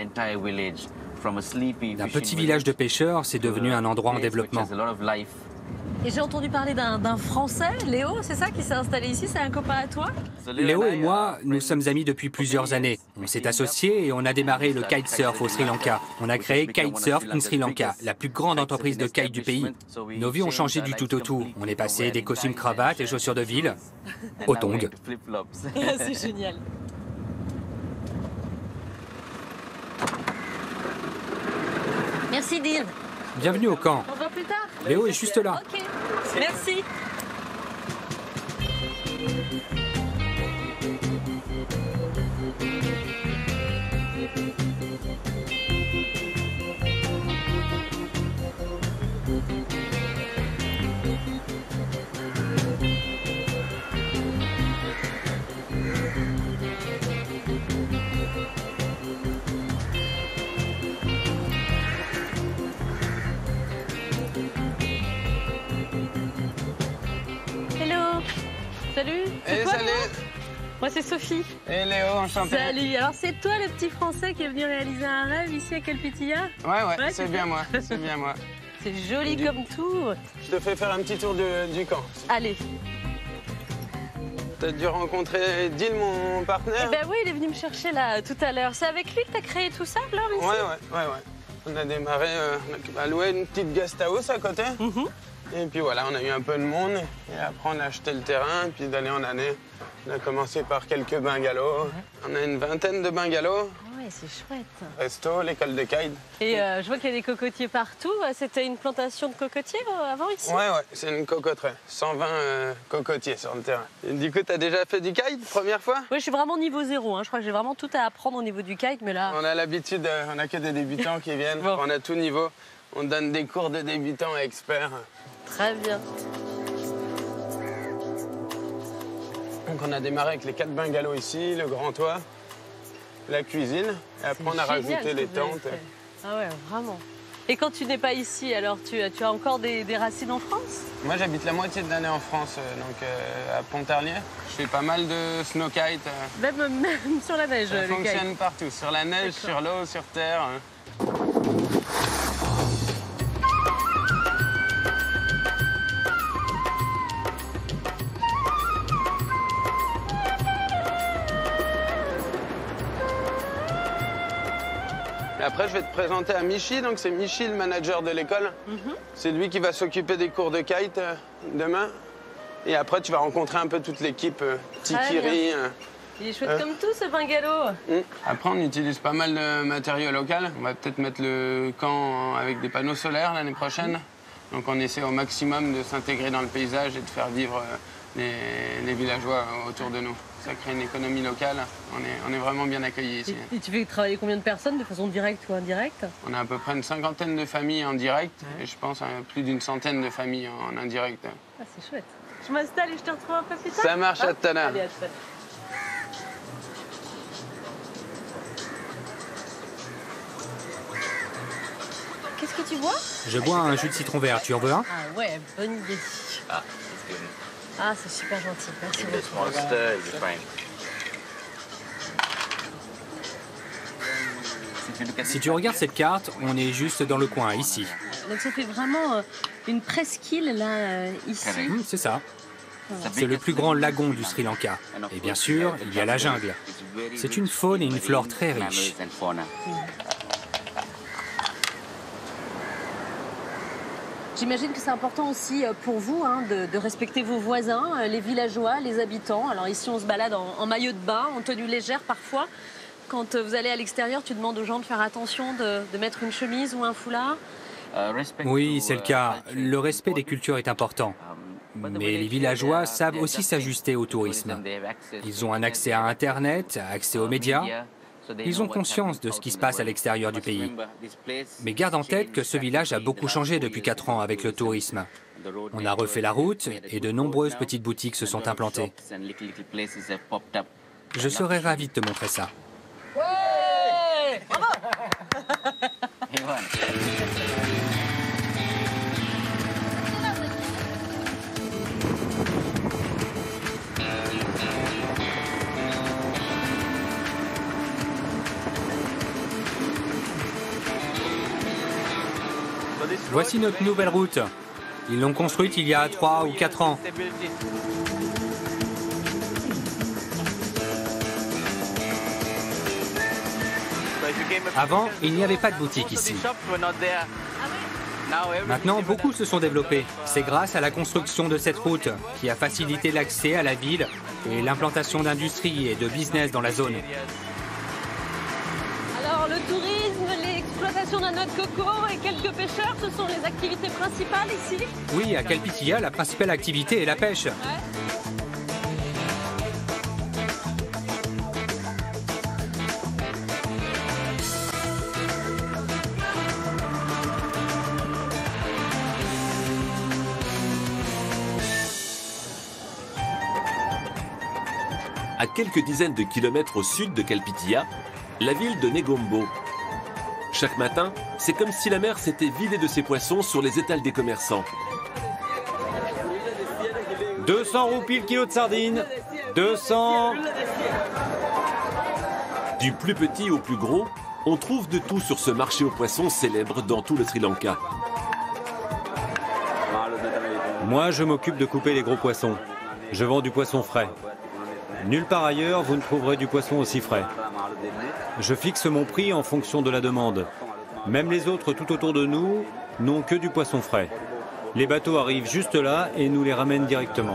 D'un petit village de pêcheurs, c'est devenu un endroit en développement. Et j'ai entendu parler d'un Français, Léo, c'est ça, qui s'est installé ici, c'est un copain à toi? Léo et moi, nous sommes amis depuis plusieurs années. On s'est associés et on a démarré le kitesurf au Sri Lanka. On a créé Kitesurf in Sri Lanka, la plus grande entreprise de kite du pays. Nos vies ont changé du tout au tout. On est passé des costumes cravates et chaussures de ville aux tongs. C'est génial. Merci Dil. Bienvenue au camp. On se voit plus tard. Léo est juste là. Ok, merci. Salut. Hey, toi, salut. Moi c'est Sophie. Et Léo, enchanté. Salut. Alors c'est toi le petit Français qui est venu réaliser un rêve ici à Kalpitiya? Ouais, c'est bien moi. C'est bien moi. C'est joli comme tout. Je te fais faire un petit tour du camp. Allez. T'as dû rencontrer Dil, mon partenaire? Eh ben oui, il est venu me chercher là tout à l'heure. C'est avec lui que t'as créé tout ça, alors ici? Ouais. On a démarré, on a loué une petite guest house à côté. Et puis voilà, on a eu un peu de monde. Et après, on a acheté le terrain. Puis d'année en année, on a commencé par quelques bungalows. On a une vingtaine de bungalows. Ouais, c'est chouette. Resto, l'école de kite. Et je vois qu'il y a des cocotiers partout. C'était une plantation de cocotiers avant ici? Ouais, c'est une cocoterie. 120 cocotiers sur le terrain. Et du coup, t'as déjà fait du kite, première fois? Oui, je suis vraiment niveau 0. Hein. Je crois que j'ai vraiment tout à apprendre au niveau du kite, mais là... On a l'habitude, on n'a que des débutants qui viennent. Bon. On a tout niveau. On donne des cours de débutants à experts. Très bien. Donc on a démarré avec les 4 bungalows ici, le grand toit, la cuisine. Et après, on a rajouté les tentes. Ah ouais, vraiment. Et quand tu n'es pas ici, alors tu as encore des racines en France? Moi, j'habite la moitié de l'année en France, donc à Pontarlier. Je fais pas mal de snow kite. Même sur la neige, ça le fonctionne kite. Partout, sur la neige, sur l'eau, sur terre. Et après, je vais te présenter à Michi. Donc, c'est Michi, le manager de l'école. C'est lui qui va s'occuper des cours de kite demain. Et après, tu vas rencontrer un peu toute l'équipe Tikiri. Il est chouette comme tout, ce bungalow. Après, on utilise pas mal de matériaux local. On va peut-être mettre le camp avec des panneaux solaires l'année prochaine. Donc, on essaie au maximum de s'intégrer dans le paysage et de faire vivre les villageois autour de nous. Ça crée une économie locale. On est vraiment bien accueillis ici. Et tu fais travailler combien de personnes, de façon directe ou indirecte? On a à peu près une 50aine de familles en direct et je pense à plus d'une centaine de familles en indirect. Ah, c'est chouette. Je m'installe et je te retrouve un peu plus tard. Ça marche, à tout à l'heure. Allez, à tout à l'heure. Qu'est-ce que tu bois? Je bois un jus de citron vert. Tu en veux un? Ah ouais, bonne idée. Ah, c'est super gentil. Merci beaucoup. Si tu regardes cette carte, on est juste dans le coin, ici. Donc ça fait vraiment une presqu'île, là, ici. C'est ça. C'est le plus grand lagon du Sri Lanka. Et bien sûr, il y a la jungle. C'est une faune et une flore très riches. J'imagine que c'est important aussi pour vous de respecter vos voisins, les villageois, les habitants. Alors ici, on se balade en maillot de bain, en tenue légère parfois. Quand vous allez à l'extérieur, tu demandes aux gens de faire attention, de mettre une chemise ou un foulard? Oui, c'est le cas. Le respect des cultures est important. Mais les villageois savent aussi s'ajuster au tourisme. Ils ont un accès à Internet, accès aux médias. Ils ont conscience de ce qui se passe à l'extérieur du pays. Mais garde en tête que ce village a beaucoup changé depuis 4 ans avec le tourisme. On a refait la route et de nombreuses petites boutiques se sont implantées. Je serais ravi de te montrer ça. Ouais! Bravo! Voici notre nouvelle route. Ils l'ont construite il y a 3 ou 4 ans. Avant, il n'y avait pas de boutique ici. Maintenant, beaucoup se sont développés. C'est grâce à la construction de cette route qui a facilité l'accès à la ville et l'implantation d'industries et de business dans la zone. Alors, le tourisme, l'exploitation d'un noix de coco et quelques pêcheurs, ce sont les activités principales ici? Oui, à Kalpitiya, la principale activité est la pêche. À quelques dizaines de kilomètres au sud de Kalpitiya, la ville de Negombo. Chaque matin, c'est comme si la mer s'était vidée de ses poissons sur les étals des commerçants. 200 roupies le kilo de sardines. 200. Du plus petit au plus gros, on trouve de tout sur ce marché aux poissons célèbre dans tout le Sri Lanka. Moi, je m'occupe de couper les gros poissons. Je vends du poisson frais. Nulle part ailleurs, vous ne trouverez du poisson aussi frais. Je fixe mon prix en fonction de la demande. Même les autres tout autour de nous n'ont que du poisson frais. Les bateaux arrivent juste là et nous les ramènent directement.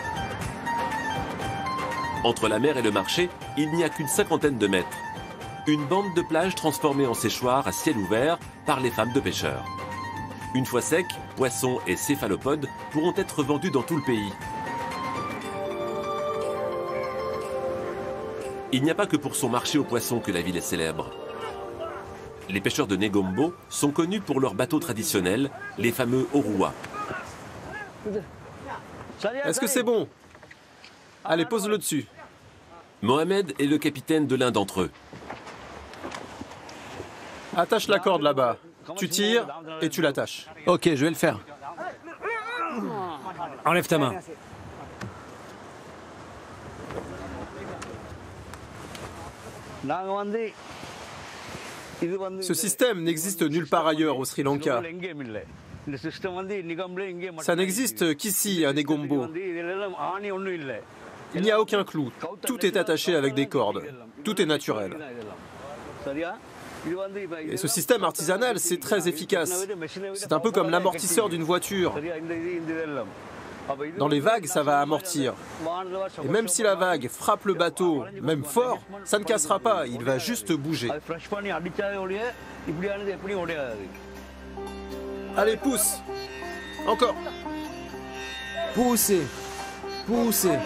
Entre la mer et le marché, il n'y a qu'une 50aine de mètres. Une bande de plage transformée en séchoir à ciel ouvert par les femmes de pêcheurs. Une fois secs, poissons et céphalopodes pourront être vendus dans tout le pays. Il n'y a pas que pour son marché aux poissons que la ville est célèbre. Les pêcheurs de Negombo sont connus pour leurs bateaux traditionnels, les fameux Orua. Est-ce que c'est bon? Allez, pose-le dessus. Mohamed est le capitaine de l'un d'entre eux. Attache la corde là-bas. Tu tires et tu l'attaches. Ok, je vais le faire. Enlève ta main. Ce système n'existe nulle part ailleurs au Sri Lanka. Ça n'existe qu'ici, à Negombo. Il n'y a aucun clou. Tout est attaché avec des cordes. Tout est naturel. Et ce système artisanal, c'est très efficace. C'est un peu comme l'amortisseur d'une voiture. Dans les vagues, ça va amortir. Et même si la vague frappe le bateau, même fort, ça ne cassera pas, il va juste bouger. Allez, pousse! Encore! Poussez! Poussez!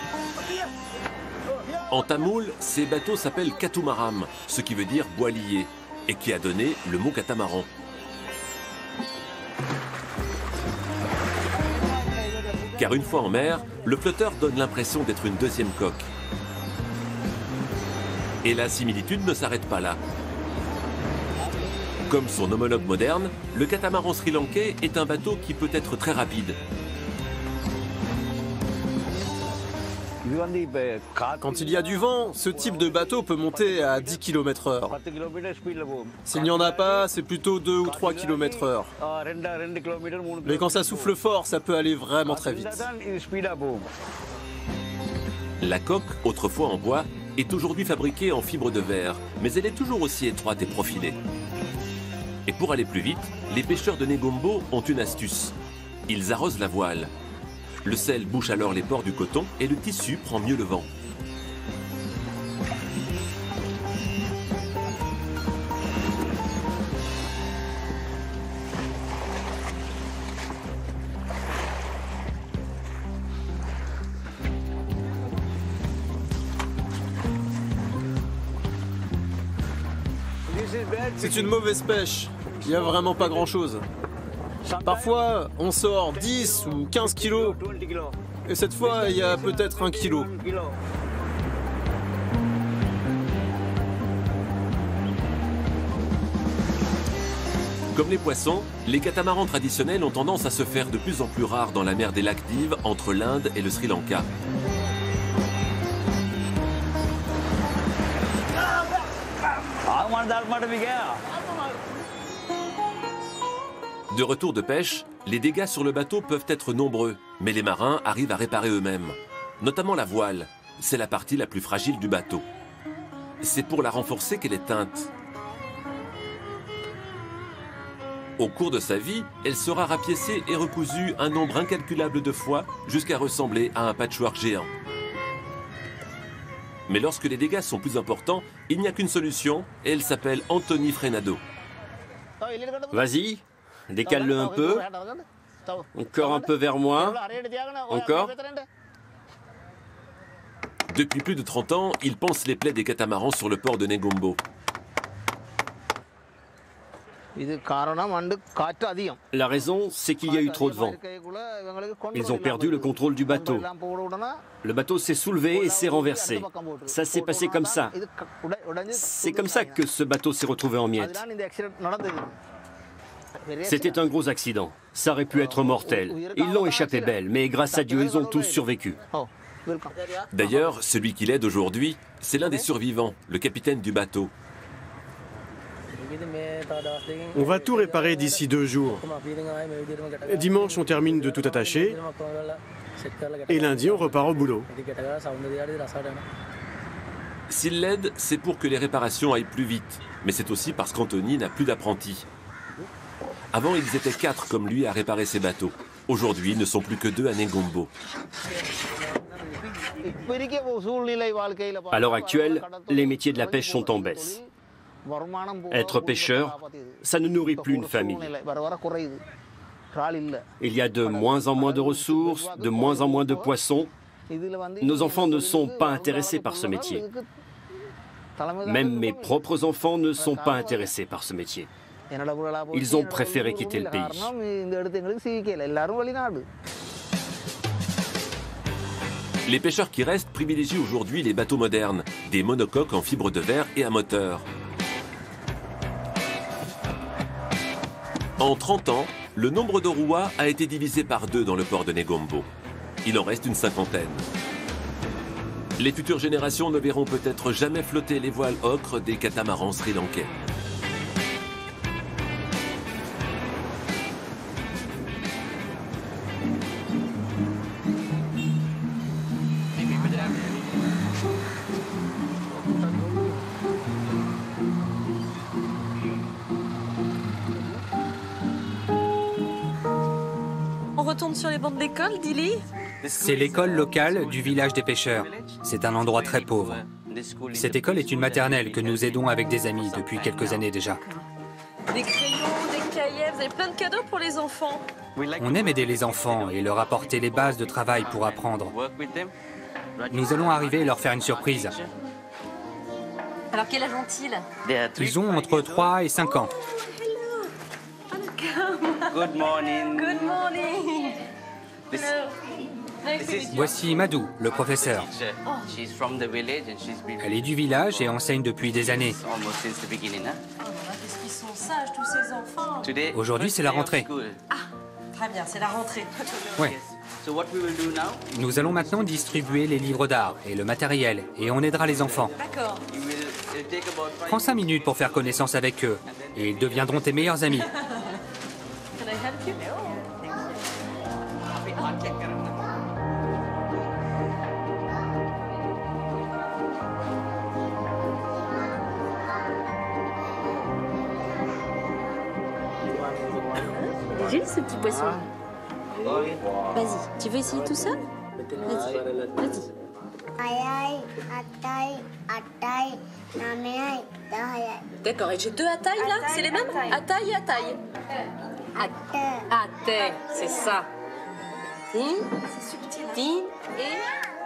En tamoul, ces bateaux s'appellent katamaram, ce qui veut dire bois lié, et qui a donné le mot catamaran. Car une fois en mer, le flotteur donne l'impression d'être une deuxième coque. Et la similitude ne s'arrête pas là. Comme son homologue moderne, le catamaran sri-lankais est un bateau qui peut être très rapide. Quand il y a du vent, ce type de bateau peut monter à 10 km/h. S'il n'y en a pas, c'est plutôt 2 ou 3 km/h. Mais quand ça souffle fort, ça peut aller vraiment très vite. La coque, autrefois en bois, est aujourd'hui fabriquée en fibre de verre, mais elle est toujours aussi étroite et profilée. Et pour aller plus vite, les pêcheurs de Negombo ont une astuce. Ils arrosent la voile. Le sel bouche alors les pores du coton et le tissu prend mieux le vent. C'est une mauvaise pêche. Il n'y a vraiment pas grand-chose. Parfois, on sort 10 ou 15 kilos. Et cette fois, il y a peut-être 1 kilo. Comme les poissons, les catamarans traditionnels ont tendance à se faire de plus en plus rares dans la mer des lacs d'Ive entre l'Inde et le Sri Lanka. De retour de pêche, les dégâts sur le bateau peuvent être nombreux, mais les marins arrivent à réparer eux-mêmes. Notamment la voile, c'est la partie la plus fragile du bateau. C'est pour la renforcer qu'elle est teinte. Au cours de sa vie, elle sera rapiécée et recousue un nombre incalculable de fois jusqu'à ressembler à un patchwork géant. Mais lorsque les dégâts sont plus importants, il n'y a qu'une solution, et elle s'appelle Anthony Frenado. Vas-y, décale-le un peu. Encore un peu vers moi. Encore. Depuis plus de 30 ans, il panse les plaies des catamarans sur le port de Negombo. La raison, c'est qu'il y a eu trop de vent. Ils ont perdu le contrôle du bateau. Le bateau s'est soulevé et s'est renversé. Ça s'est passé comme ça. C'est comme ça que ce bateau s'est retrouvé en miettes. C'était un gros accident. Ça aurait pu être mortel. Ils l'ont échappé belle, mais grâce à Dieu, ils ont tous survécu. D'ailleurs, celui qui l'aide aujourd'hui, c'est l'un des survivants, le capitaine du bateau. On va tout réparer d'ici 2 jours. Dimanche, on termine de tout attacher. Et lundi, on repart au boulot. S'il l'aide, c'est pour que les réparations aillent plus vite. Mais c'est aussi parce qu'Anthony n'a plus d'apprentis. Avant, ils étaient 4 comme lui à réparer ses bateaux. Aujourd'hui, ils ne sont plus que 2 à Negombo. À l'heure actuelle, les métiers de la pêche sont en baisse. Être pêcheur, ça ne nourrit plus une famille. Il y a de moins en moins de ressources, de moins en moins de poissons. Nos enfants ne sont pas intéressés par ce métier. Même mes propres enfants ne sont pas intéressés par ce métier. Ils ont préféré quitter le pays. Les pêcheurs qui restent privilégient aujourd'hui les bateaux modernes, des monocoques en fibre de verre et à moteur. En 30 ans, le nombre de rouas a été divisé par 2 dans le port de Negombo. Il en reste une 50aine. Les futures générations ne verront peut-être jamais flotter les voiles ocre des catamarans sri-lankais. retourne sur les bancs de l'école, Dili? C'est l'école locale du village des pêcheurs. C'est un endroit très pauvre. Cette école est une maternelle que nous aidons avec des amis depuis quelques années déjà. Des crayons, des cahiers, vous avez plein de cadeaux pour les enfants. On aime aider les enfants et leur apporter les bases de travail pour apprendre. Nous allons arriver et leur faire une surprise. Alors quel âge ont-ils? Ils ont entre 3 et 5 ans. Good morning. Good morning. Voici Madou, le professeur. Elle est du village et enseigne depuis des années. Qu'est-ce qu'ils sont sages, tous ces enfants. Aujourd'hui, c'est la rentrée. Ah, très bien, c'est la rentrée. Oui. Nous allons maintenant distribuer les livres d'art et le matériel, et on aidera les enfants. D'accord. Prends 5 minutes pour faire connaissance avec eux, et ils deviendront tes meilleurs amis. Can I help you? Il est joli ce petit poisson. Vas-y, tu veux essayer tout seul? Vas-y, vas-y. D'accord, et j'ai 2 Ataï là? C'est les mêmes? Ataï et Ataï. Ataï, c'est ça. Tin, tin et...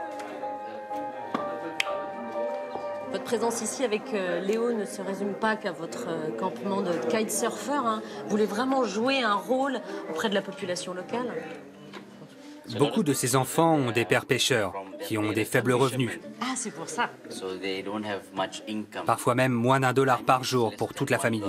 Votre présence ici avec Léo ne se résume pas qu'à votre campement de kitesurfer. Hein. Vous voulez vraiment jouer un rôle auprès de la population locale? Beaucoup de ces enfants ont des pères pêcheurs qui ont des faibles revenus. Ah, c'est pour ça. Parfois même moins d'$1 par jour pour toute la famille.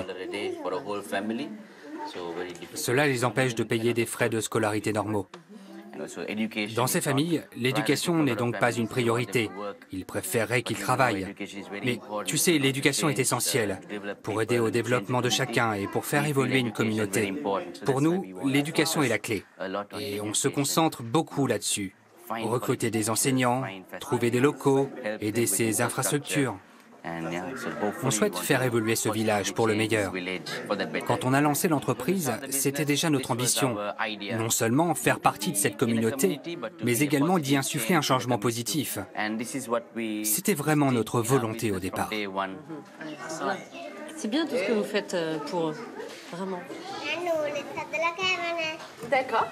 Cela les empêche de payer des frais de scolarité normaux. Dans ces familles, l'éducation n'est donc pas une priorité. Ils préféreraient qu'ils travaillent. Mais tu sais, l'éducation est essentielle pour aider au développement de chacun et pour faire évoluer une communauté. Pour nous, l'éducation est la clé. Et on se concentre beaucoup là-dessus. Recruter des enseignants, trouver des locaux, aider ces infrastructures. On souhaite faire évoluer ce village pour le meilleur. Quand on a lancé l'entreprise, c'était déjà notre ambition. Non seulement faire partie de cette communauté, mais également d'y insuffler un changement positif. C'était vraiment notre volonté au départ. C'est bien tout ce que vous faites pour eux, vraiment. D'accord.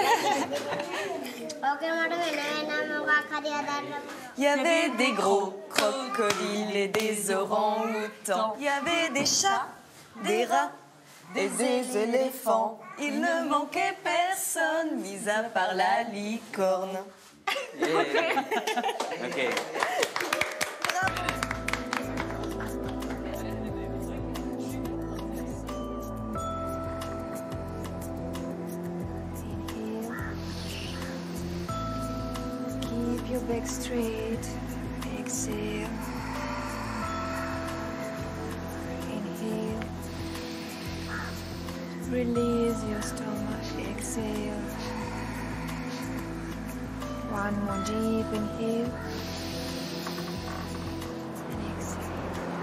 Il y avait des gros crocodiles et des orang-outans. Il y avait des chats, des rats, des éléphants. Il ne manquait personne, mis à part la licorne. Ok. Keep your back straight. Exhale. Inhale. Release your stomach. Exhale. One more deep inhale. And exhale.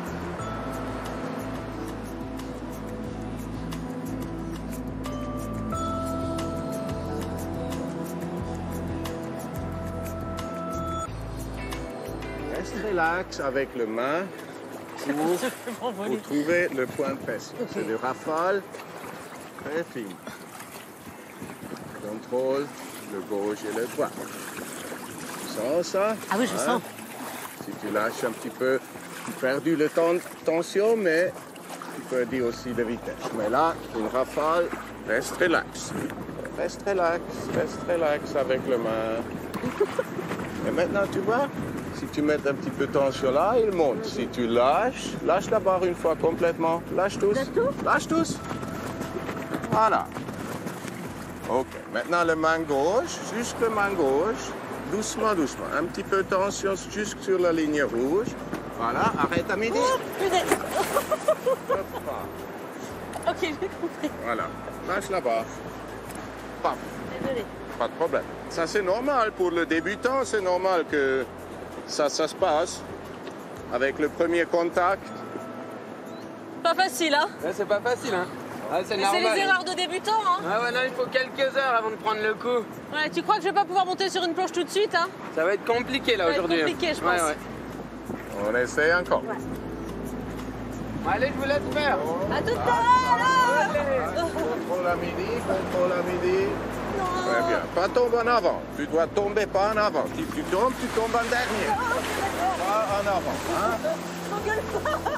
Reste relax avec le main pour trouver le point de pression. C'est des rafales très fines. Contrôle le gauche et le droit. Tu sens ça? Ah oui, je sens. Si tu lâches un petit peu, tu as perdu le temps de tension, mais tu perds aussi de vitesse. Mais là, une rafale, reste relax. Reste relax avec le main. Et maintenant, tu vois, si tu mets un petit peu de tension là, il monte. Si tu lâches, lâche la barre une fois complètement. Lâche tous. Lâche tous. Voilà. Ok. Maintenant, la main gauche, juste la main gauche. Doucement, doucement. Un petit peu de tension juste sur la ligne rouge. Voilà. Arrête à midi. Oh, punaise. Ok, j'ai compris. Voilà. Lâche la barre. Paf. Désolée. Pas de problème. Ça, c'est normal. Pour le débutant, c'est normal que ça se passe avec le premier contact. Pas facile, hein? Ouais, c'est pas facile, hein? Ah, c'est Mais normal. c'est les erreurs de débutants, hein. Ah ouais, non, il faut quelques heures avant de prendre le coup. Ouais, tu crois que je vais pas pouvoir monter sur une planche tout de suite, hein? Ça va être compliqué là Ça va être aujourd'hui. compliqué, je pense. On essaie encore. Allez, je vous laisse faire. À tout à l'heure. Contrôle à midi, contrôle à midi. Très bien. Pas tomber en avant. Tu dois tomber pas en avant. Si tu tombes en dernier. Pas en avant. Hein? T'engueule pas.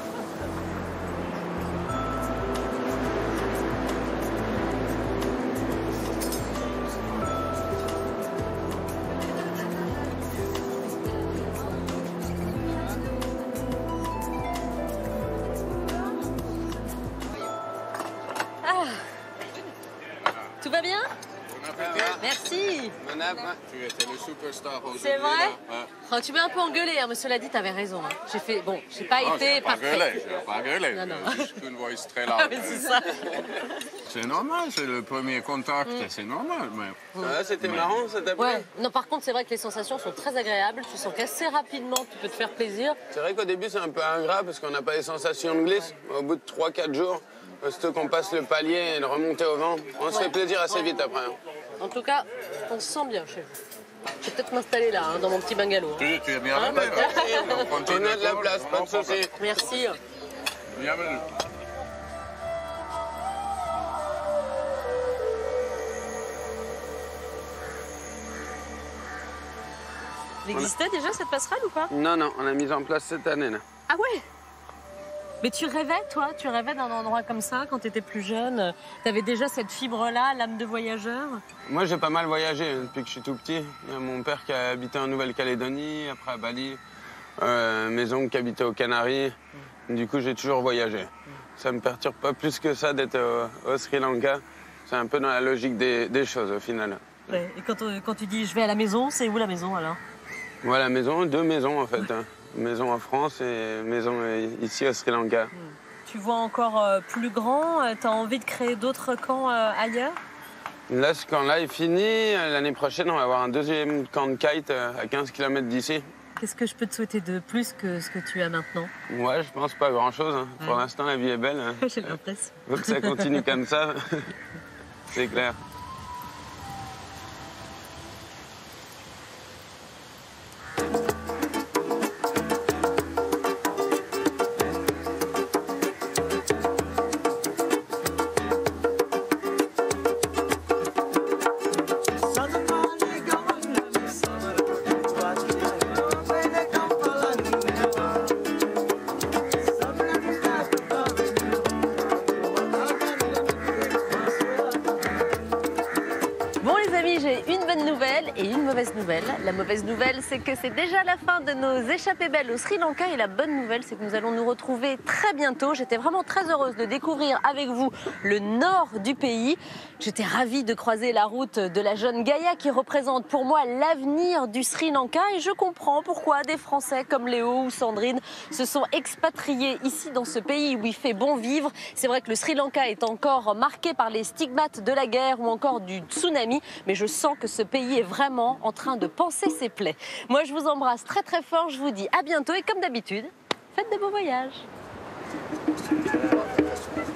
Tout va bien? Merci. Tu étais le superstar aujourd'hui. C'est vrai? Ouais. Oh, tu m'as un peu engueulé, hein, mais cela dit, t'avais raison. Hein. J'ai fait, bon, j'ai pas été parfaite. J'ai pas gueulé. Non, non. Juste une voix très lourde. Oui, c'est ça. C'est normal, c'est le premier contact, c'est normal. Mais... Ouais, c'était marrant, ça t'a plu? Ouais. Non, par contre, c'est vrai que les sensations sont très agréables. Tu sens qu'assez rapidement, tu peux te faire plaisir. C'est vrai qu'au début, c'est un peu ingrat parce qu'on n'a pas les sensations de glisse. Au bout de 3-4 jours, aussitôt qu'on passe le palier et de remonter au vent, on se fait plaisir assez vite après. En tout cas, on se sent bien chez vous. Je vais peut-être m'installer là, hein, dans mon petit bungalow. Tu es bien Hein, arrivé. On a de la place, pas de souci. Merci. Bienvenue. Elle existait déjà cette passerelle ou pas? Non, non, on l'a mise en place cette année là. Ah ouais? Mais tu rêvais, toi? Tu rêvais d'un endroit comme ça quand tu étais plus jeune? T'avais déjà cette fibre-là, l'âme de voyageur? Moi, j'ai pas mal voyagé depuis que je suis tout petit. Il y a mon père qui a habité en Nouvelle-Calédonie, après à Bali, mes oncles qui habitaient aux Canaries. Du coup, j'ai toujours voyagé. Ça me perturbe pas plus que ça d'être au Sri Lanka. C'est un peu dans la logique des choses au final. Ouais. Et quand tu dis je vais à la maison, c'est où la maison alors? Moi, la maison, 2 maisons en fait. Maison en France et maison ici au Sri Lanka. Tu vois encore plus grand? T'as envie de créer d'autres camps ailleurs? Là, ce camp-là est fini. L'année prochaine, on va avoir un deuxième camp de kite à 15 km d'ici. Qu'est-ce que je peux te souhaiter de plus que ce que tu as maintenant? Ouais, je pense pas grand-chose. Hein. Pour l'instant, la vie est belle. J'ai l'impression. Faut que ça continue comme ça. C'est clair. Nouvelle. La mauvaise nouvelle, c'est que c'est déjà la fin de nos échappées belles au Sri Lanka et la bonne nouvelle, c'est que nous allons nous retrouver très bientôt. J'étais vraiment très heureuse de découvrir avec vous le nord du pays. J'étais ravie de croiser la route de la jeune Gaïa qui représente pour moi l'avenir du Sri Lanka et je comprends pourquoi des Français comme Léo ou Sandrine se sont expatriés ici dans ce pays où il fait bon vivre. C'est vrai que le Sri Lanka est encore marqué par les stigmates de la guerre ou encore du tsunami, mais je sens que ce pays est vraiment en train de panser ses plaies. Moi, je vous embrasse très très fort, je vous dis à bientôt et comme d'habitude, faites de beaux voyages.